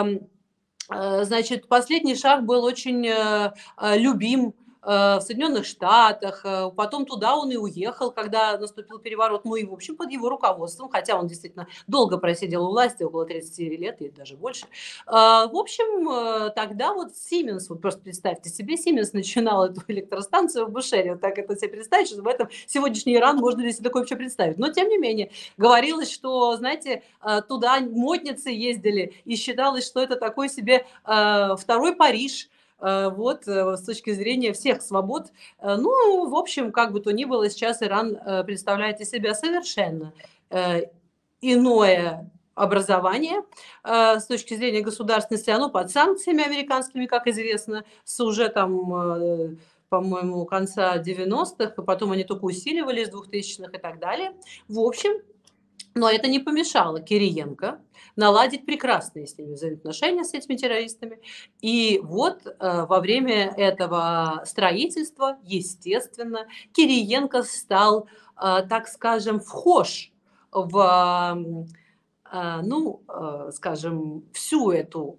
Значит, последний шаг был очень любим в Соединенных Штатах, потом туда он и уехал, когда наступил переворот, ну и, в общем, под его руководством, хотя он действительно долго просидел у власти, около 30 лет и даже больше. В общем, тогда вот Siemens, вот просто представьте себе, Siemens начинал эту электростанцию в Бушере, вот так это себе представить, что в этом сегодняшний Иран можно ли себе такое вообще представить. Но, тем не менее, говорилось, что, знаете, туда модницы ездили, и считалось, что это такой себе второй Париж, вот, с точки зрения всех свобод. Ну, в общем, как бы то ни было, сейчас Иран представляет из себя совершенно иное образование с точки зрения государственности. Оно под санкциями американскими, как известно, с уже там, по-моему, конца 90-х, и потом они только усиливались с 2000-х и так далее. В общем, но это не помешало Кириенко наладить прекрасные с ними взаимоотношения, с этими террористами. И вот во время этого строительства, естественно, Кириенко стал, так скажем, вхож в, ну, скажем, всю эту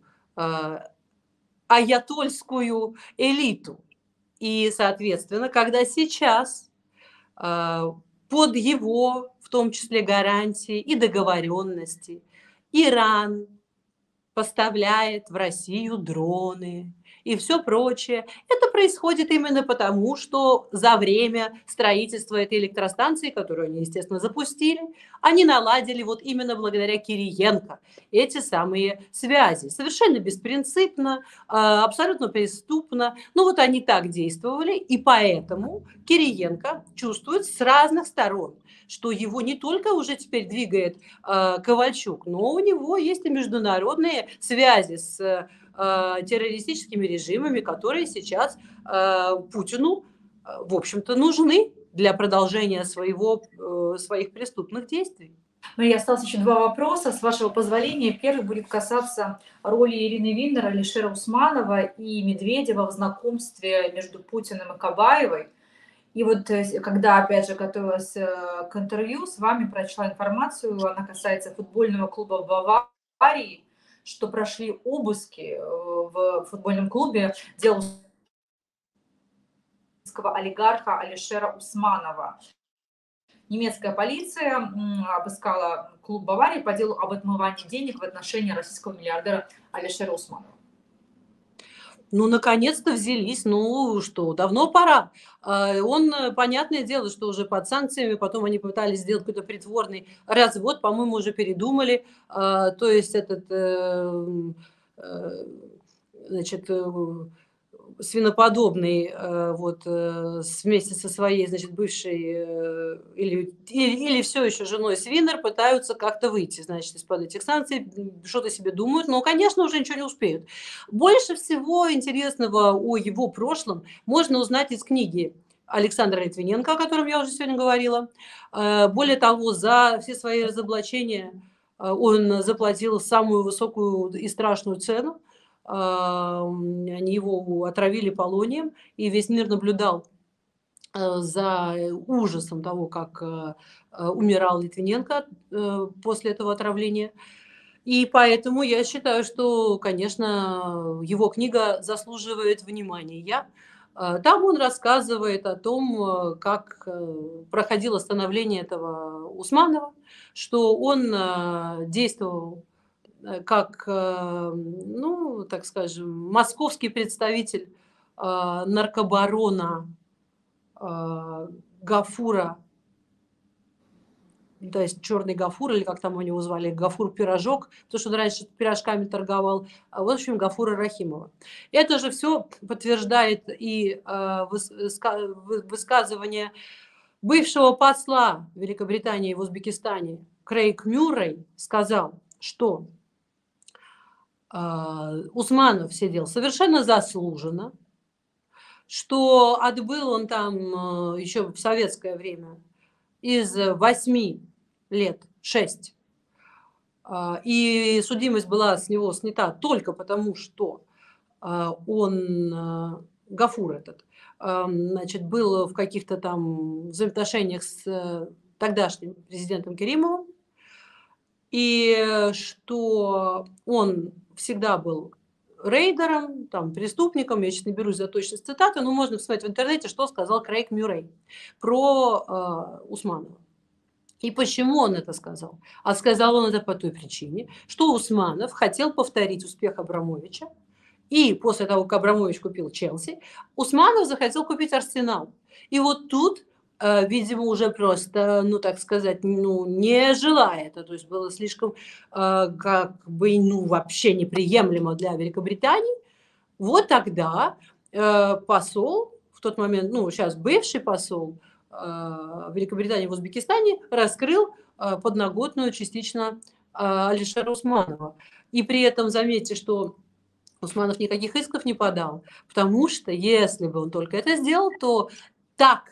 аятольскую элиту. И, соответственно, когда сейчас под его, в том числе, гарантии и договоренности, Иран поставляет в Россию дроны и все прочее. Это происходит именно потому, что за время строительства этой электростанции, которую они, естественно, запустили, они наладили вот именно благодаря Кириенко эти самые связи. Совершенно беспринципно, абсолютно преступно. Но вот они так действовали, и поэтому Кириенко чувствует с разных сторон, что его не только уже теперь двигает Ковальчук, но у него есть и международные связи с террористическими режимами, которые сейчас Путину, в общем-то, нужны для продолжения своих преступных действий. Ну и осталось еще два вопроса, с вашего позволения. Первый будет касаться роли Ирины Виннер, Алишера Усманова и Медведева в знакомстве между Путиным и Кабаевой. И вот когда, опять же, готовилась к интервью, с вами прочла информацию, она касается футбольного клуба в Баварии, что прошли обыски в футбольном клубе дела олигарха Алишера Усманова. Немецкая полиция обыскала клуб Баварии по делу об отмывании денег в отношении российского миллиардера Алишера Усманова. Ну, наконец-то взялись, ну что, давно пора. Он, понятное дело, что уже под санкциями, потом они пытались сделать какой-то притворный развод, по-моему, уже передумали. То есть этот, значит, свиноподобный, вместе со своей, значит, бывшей, или все еще женой Свинер пытаются как-то выйти, значит, из-под этих санкций, что-то себе думают, но, конечно, уже ничего не успеют. Больше всего интересного о его прошлом можно узнать из книги Александра Литвиненко, о котором я уже сегодня говорила. Более того, за все свои разоблачения он заплатил самую высокую и страшную цену. Они его отравили полонием, и весь мир наблюдал за ужасом того, как умирал Литвиненко после этого отравления. И поэтому я считаю, что, конечно, его книга заслуживает внимания. Там он рассказывает о том, как проходило становление этого Усманова, что он действовал как, ну, так скажем, московский представитель наркобарона Гафура, то есть черный Гафур, или как там у него звали, Гафур-пирожок, потому что он раньше пирожками торговал, в общем, Гафура Рахимова. Это же все подтверждает и высказывание бывшего посла Великобритании в Узбекистане Крейг Мюррей сказал, что Усманов сидел совершенно заслуженно, что отбыл он там еще в советское время из 8 лет 6. И судимость была с него снята только потому, что он, Гафур этот, значит, был в каких-то там взаимоотношениях с тогдашним президентом Керимовым, и что он всегда был рейдером, там, преступником, я сейчас не берусь за точность цитаты, но можно посмотреть в интернете, что сказал Крейг Мюррей про Усманова. И почему он это сказал? А сказал он это по той причине, что Усманов хотел повторить успех Абрамовича, и после того, как Абрамович купил Челси, Усманов захотел купить Арсенал. И вот тут, видимо, уже просто, ну, так сказать, ну, не желая это, то есть было слишком, как бы, ну, вообще неприемлемо для Великобритании, вот тогда посол, в тот момент, ну, сейчас бывший посол Великобритании в Узбекистане, раскрыл подноготную частично Алишера Усманова. И при этом заметьте, что Усманов никаких исков не подал, потому что если бы он только это сделал, то так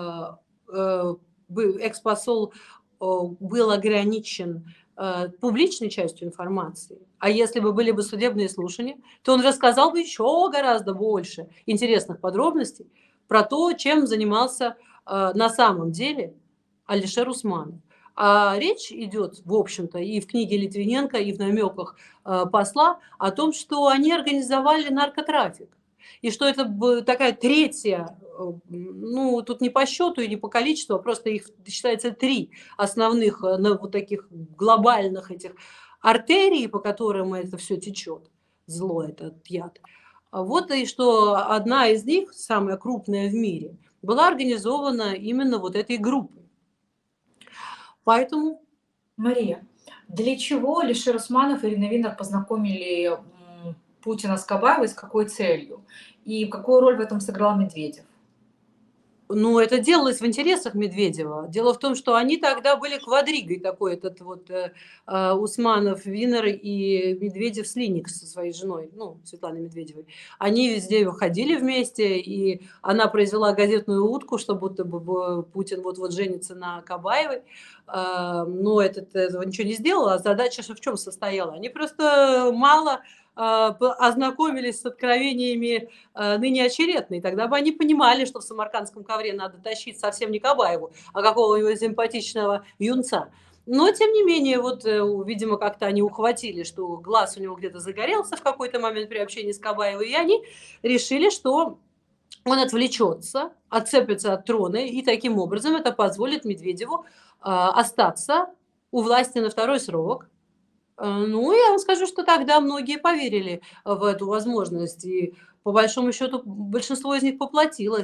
экс-посол был ограничен публичной частью информации, а если бы были бы судебные слушания, то он рассказал бы еще гораздо больше интересных подробностей про то, чем занимался на самом деле Алишер Усманов. А речь идет, в общем-то, и в книге Литвиненко, и в намеках посла о том, что они организовали наркотрафик. И что это такая третья, ну, тут не по счету и не по количеству, а просто их считается 3 основных, вот таких глобальных этих артерий, по которым это все течет, зло, этот яд. Вот и что одна из них, самая крупная в мире, была организована именно вот этой группой. Поэтому, Мария, для чего Алишер Усманов и Ирина Винер познакомили Путина с Кабаевой, с какой целью? И какую роль в этом сыграл Медведев? ну, это делалось в интересах Медведева. Дело в том, что они тогда были квадригой такой, этот вот Усманов, Винер и Медведев с Линик со своей женой, ну, Светланой Медведевой. Они везде выходили вместе, и она произвела газетную утку, что будто бы Путин вот-вот женится на Кабаевой. Но этого ничего не сделал, а задача в чем состояла? Они просто мало ознакомились с откровениями ныне очередной. Тогда бы они понимали, что в самаркандском ковре надо тащить совсем не Кабаеву, а какого-нибудь симпатичного юнца. Но, тем не менее, вот, видимо, как-то они ухватили, что глаз у него где-то загорелся в какой-то момент при общении с Кабаевой, и они решили, что он отвлечется, отцепится от трона, и таким образом это позволит Медведеву остаться у власти на второй срок. Ну, я вам скажу, что тогда многие поверили в эту возможность, и по большому счету большинство из них поплатилось.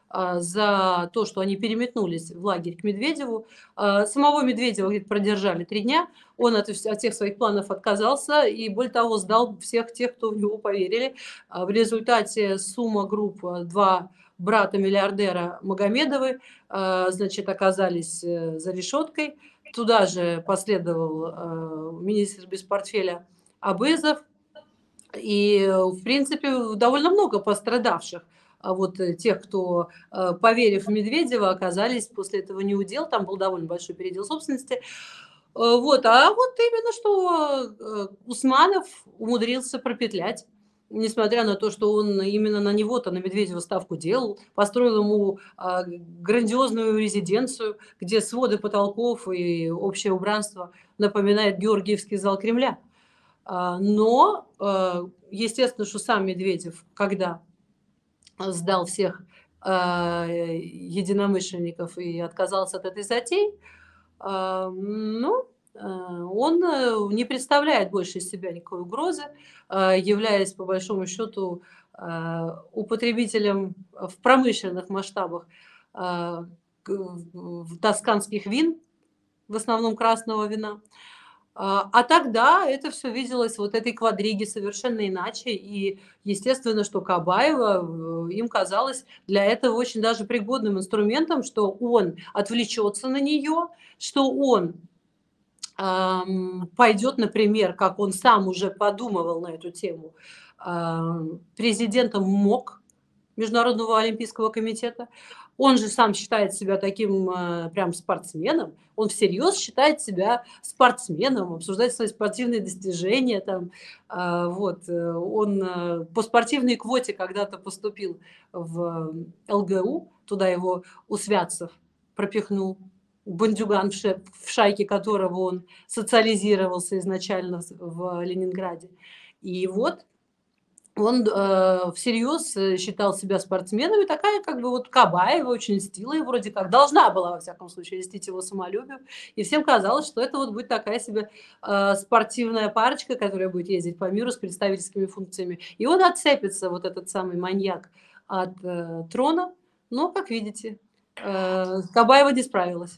за то, что они переметнулись в лагерь к Медведеву. Самого Медведева где-то продержали 3 дня. Он от всех своих планов отказался и, более того, сдал всех тех, кто в него поверили. В результате Сумма Групп, 2 брата-миллиардера Магомедовы, значит, оказались за решеткой. Туда же последовал министр без портфеля Абызов. И, в принципе, довольно много пострадавших. Вот тех, кто, поверив в Медведева, оказались после этого неудел. Там был довольно большой передел собственности. Вот, а вот именно что Усманов умудрился пропетлять, несмотря на то, что он именно на него-то, на Медведева ставку делал, построил ему грандиозную резиденцию, где своды потолков и общее убранство напоминает Георгиевский зал Кремля. Но, естественно, что сам Медведев, когда сдал всех единомышленников и отказался от этой затеи, ну, он не представляет больше из себя никакой угрозы, являясь, по большому счету, употребителем в промышленных масштабах тосканских вин, в основном красного вина. А тогда это все виделось вот этой квадриге совершенно иначе. И естественно, что Кабаева, им казалось для этого очень даже пригодным инструментом, что он отвлечется на нее, что он пойдет, например, как он сам уже подумывал на эту тему, президентом МОК, Международного олимпийского комитета. Он же сам считает себя таким прям спортсменом. Он всерьез считает себя спортсменом, обсуждает свои спортивные достижения. Там, вот. Он по спортивной квоте когда-то поступил в ЛГУ, туда его Усвятцев пропихнул, бандюган, в шайке которого он социализировался изначально в Ленинграде. И вот он всерьез считал себя спортсменом, и такая как бы вот Кабаева очень льстила, и вроде как должна была, во всяком случае, льстить его самолюбию. И всем казалось, что это вот будет такая себе спортивная парочка, которая будет ездить по миру с представительскими функциями. И он отцепится, вот этот самый маньяк, от трона. Но, как видите, Кабаева не справилась.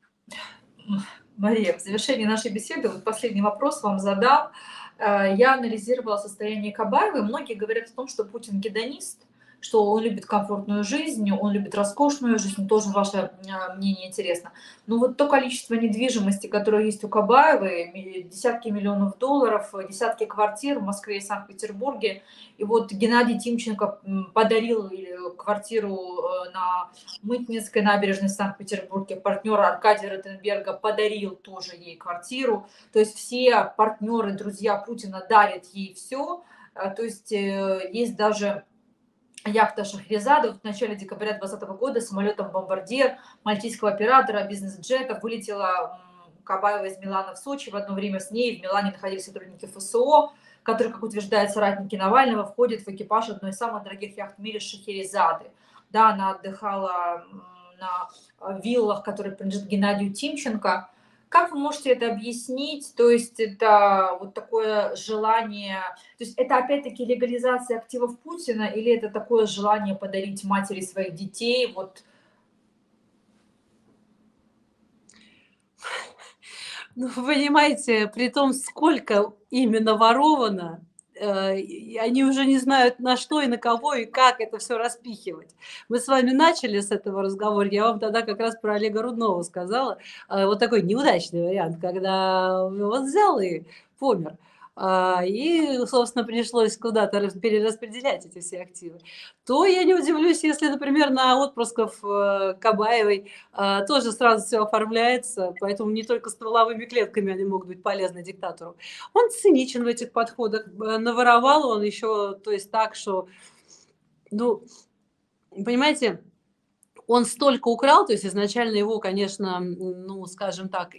Мария, в завершении нашей беседы вот последний вопрос вам задам. Я анализировала состояние Кабаевой. Многие говорят о том, что Путин гедонист, что он любит комфортную жизнь, он любит роскошную жизнь. Тоже ваше мнение интересно. Но вот то количество недвижимости, которое есть у Кабаевой, десятки миллионов долларов, десятки квартир в Москве и Санкт-Петербурге. И вот Геннадий Тимченко подарил квартиру на Мытнинской набережной в Санкт-Петербурге. Партнер Аркадия Ротенберга подарил тоже ей квартиру. То есть все партнеры, друзья Путина дарят ей все. То есть есть даже яхта Шахрезада в начале декабря 2020 года самолетом бомбардир мальтийского оператора бизнес-джета вылетела Кабаева из Милана в Сочи. В одно время с ней в Милане находились сотрудники ФСО, которые, как утверждают соратники Навального, входят в экипаж одной из самых дорогих яхт в мире Шахерезады. Да, она отдыхала на виллах, которые принадлежат Геннадию Тимченко. Как вы можете это объяснить? То есть это вот такое желание, то есть это опять-таки легализация активов Путина или это такое желание подарить матери своих детей? Вот. Ну, вы понимаете, при том, сколько именно воровано, они уже не знают, на что и на кого, и как это все распихивать. Мы с вами начали с этого разговора, я вам тогда как раз про Олега Руднова сказала. Вот такой неудачный вариант, когда вот взял и помер. И, собственно, пришлось куда-то перераспределять эти все активы. То я не удивлюсь, если, например, на отпрысков Кабаевой тоже сразу все оформляется, поэтому не только стволовыми клетками они могут быть полезны диктатору. Он циничен в этих подходах, наворовал он еще, то есть так, что, ну, понимаете, он столько украл, то есть изначально его, конечно, ну, скажем так,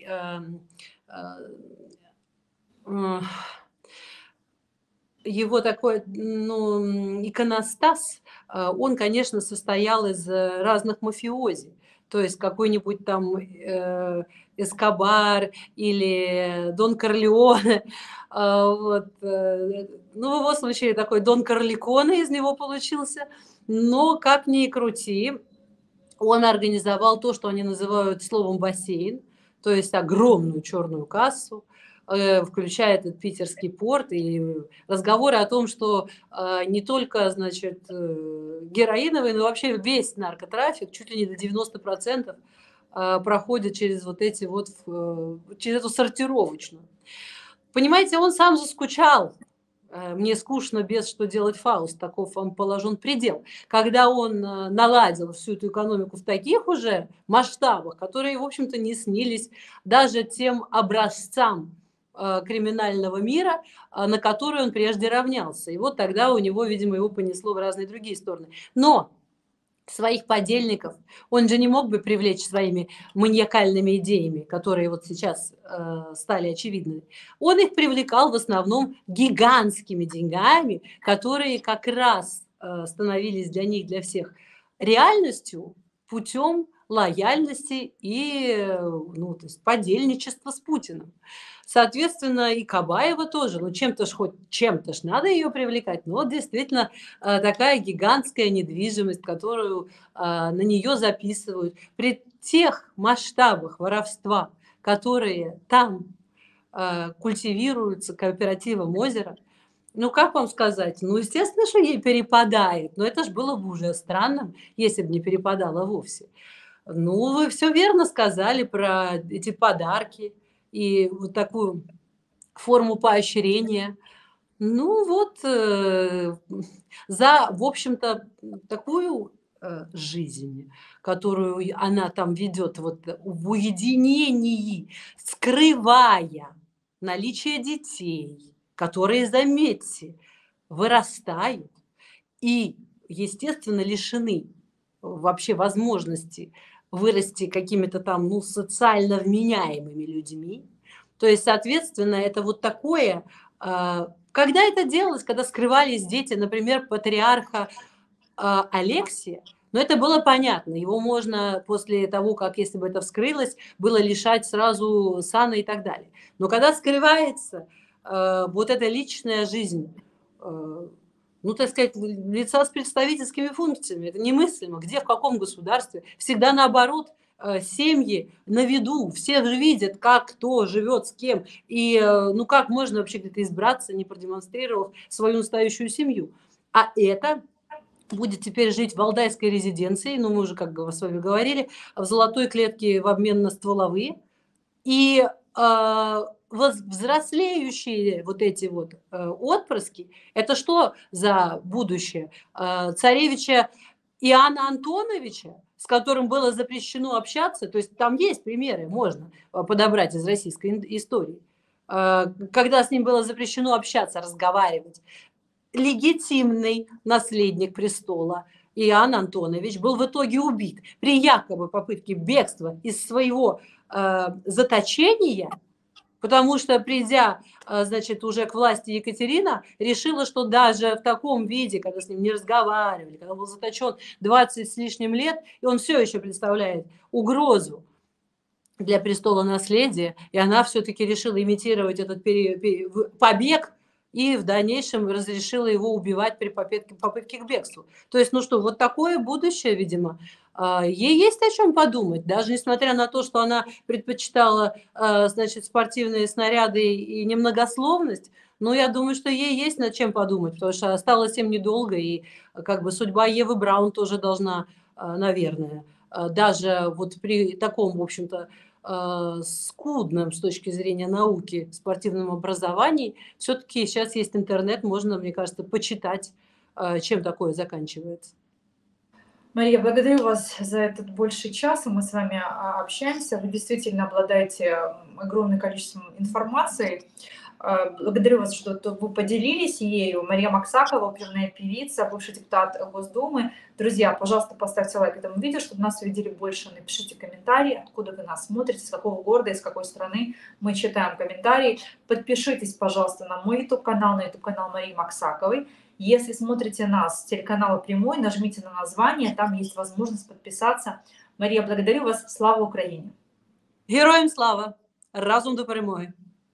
его такой, ну, иконостас, он, конечно, состоял из разных мафиози. То есть какой-нибудь там Эскобар или Дон Корлеоне. Вот. Ну, в его случае такой Дон Корликоне из него получился. Но как ни крути, Он организовал то, что они называют словом бассейн, то есть огромную черную кассу, включая этот питерский порт, и разговоры о том, что не только, значит, героиновый, но вообще весь наркотрафик, чуть ли не до 90% проходит через вот эти вот, через эту сортировочную. Понимаете, он сам заскучал. Мне скучно без что делать Фауст, таков вам положен предел. Когда он наладил всю эту экономику в таких уже масштабах, которые, в общем-то, не снились даже тем образцам криминального мира, на которые он прежде равнялся. И вот тогда у него, видимо, его понесло в разные другие стороны. Но своих подельников он же не мог бы привлечь своими маниакальными идеями, которые вот сейчас стали очевидны. Он их привлекал в основном гигантскими деньгами, которые как раз становились для них, для всех реальностью путем лояльности и ну, то есть подельничества с Путиным. Соответственно, и Кабаева тоже. Ну, чем-то ж хоть чем-то ж надо ее привлекать. Но вот действительно такая гигантская недвижимость, которую на нее записывают. При тех масштабах воровства, которые там культивируются кооперативом «Озеро», ну, как вам сказать? Ну, естественно, что ей перепадает. Но это ж было бы уже странным, если бы не перепадало вовсе. Ну, вы все верно сказали про эти подарки и вот такую форму поощрения. Ну вот, за, в общем-то, такую, жизнь, которую она там ведет вот в уединении, скрывая наличие детей, которые, заметьте, вырастают и, естественно, лишены вообще возможности вырасти какими-то там, ну, социально вменяемыми людьми. То есть, соответственно, это вот такое, когда это делалось, когда скрывались дети, например, патриарха Алексия, но это было понятно. Его можно после того, как, если бы это вскрылось, было лишать сразу сана и так далее. Но когда скрывается вот эта личная жизнь, ну, так сказать, лица с представительскими функциями, это немыслимо. Где, в каком государстве? Всегда наоборот, семьи на виду, все же видят, как кто живет с кем, и ну как можно вообще где-то избраться, не продемонстрировав свою настоящую семью. А это будет теперь жить в валдайской резиденции, ну мы уже как бы с вами говорили, в золотой клетке в обмен на стволовые. И взрослеющие вот эти вот отпрыски, это что за будущее? Царевича Иоанна Антоновича, с которым было запрещено общаться, то есть там есть примеры, можно подобрать из российской истории, когда с ним было запрещено общаться, разговаривать. Легитимный наследник престола Иоанн Антонович был в итоге убит при якобы попытке бегства из своего заточения, потому что, придя, значит, уже к власти, Екатерина решила, что даже в таком виде, когда с ним не разговаривали, когда он был заточен 20 с лишним лет, и он все еще представляет угрозу для престола наследия, и она все-таки решила имитировать этот побег, и в дальнейшем разрешила его убивать при попытке к бегству. То есть, ну что, вот такое будущее, видимо. Ей есть о чем подумать, даже несмотря на то, что она предпочитала, значит, спортивные снаряды и немногословность, но я думаю, что ей есть над чем подумать, потому что осталось им недолго, и как бы судьба Евы Браун тоже должна, наверное, даже вот при таком, в общем-то, скудном с точки зрения науки спортивном образовании, все-таки сейчас есть интернет, можно, мне кажется, почитать, чем такое заканчивается. Мария, благодарю вас за этот больший час, и мы с вами общаемся. Вы действительно обладаете огромным количеством информации. Благодарю вас, что вы поделились ею. Мария Максакова, оперная певица, бывший депутат Госдумы. Друзья, пожалуйста, поставьте лайк этому видео, чтобы нас увидели больше. Напишите комментарии, откуда вы нас смотрите, с какого города, из какой страны. Мы читаем комментарии. Подпишитесь, пожалуйста, на мой YouTube-канал, на YouTube-канал Марии Максаковой. Если смотрите нас с телеканала Прямой, нажмите на название, там есть возможность подписаться. Мария, благодарю вас. Слава Украине! Героям слава! Разум до перемоги!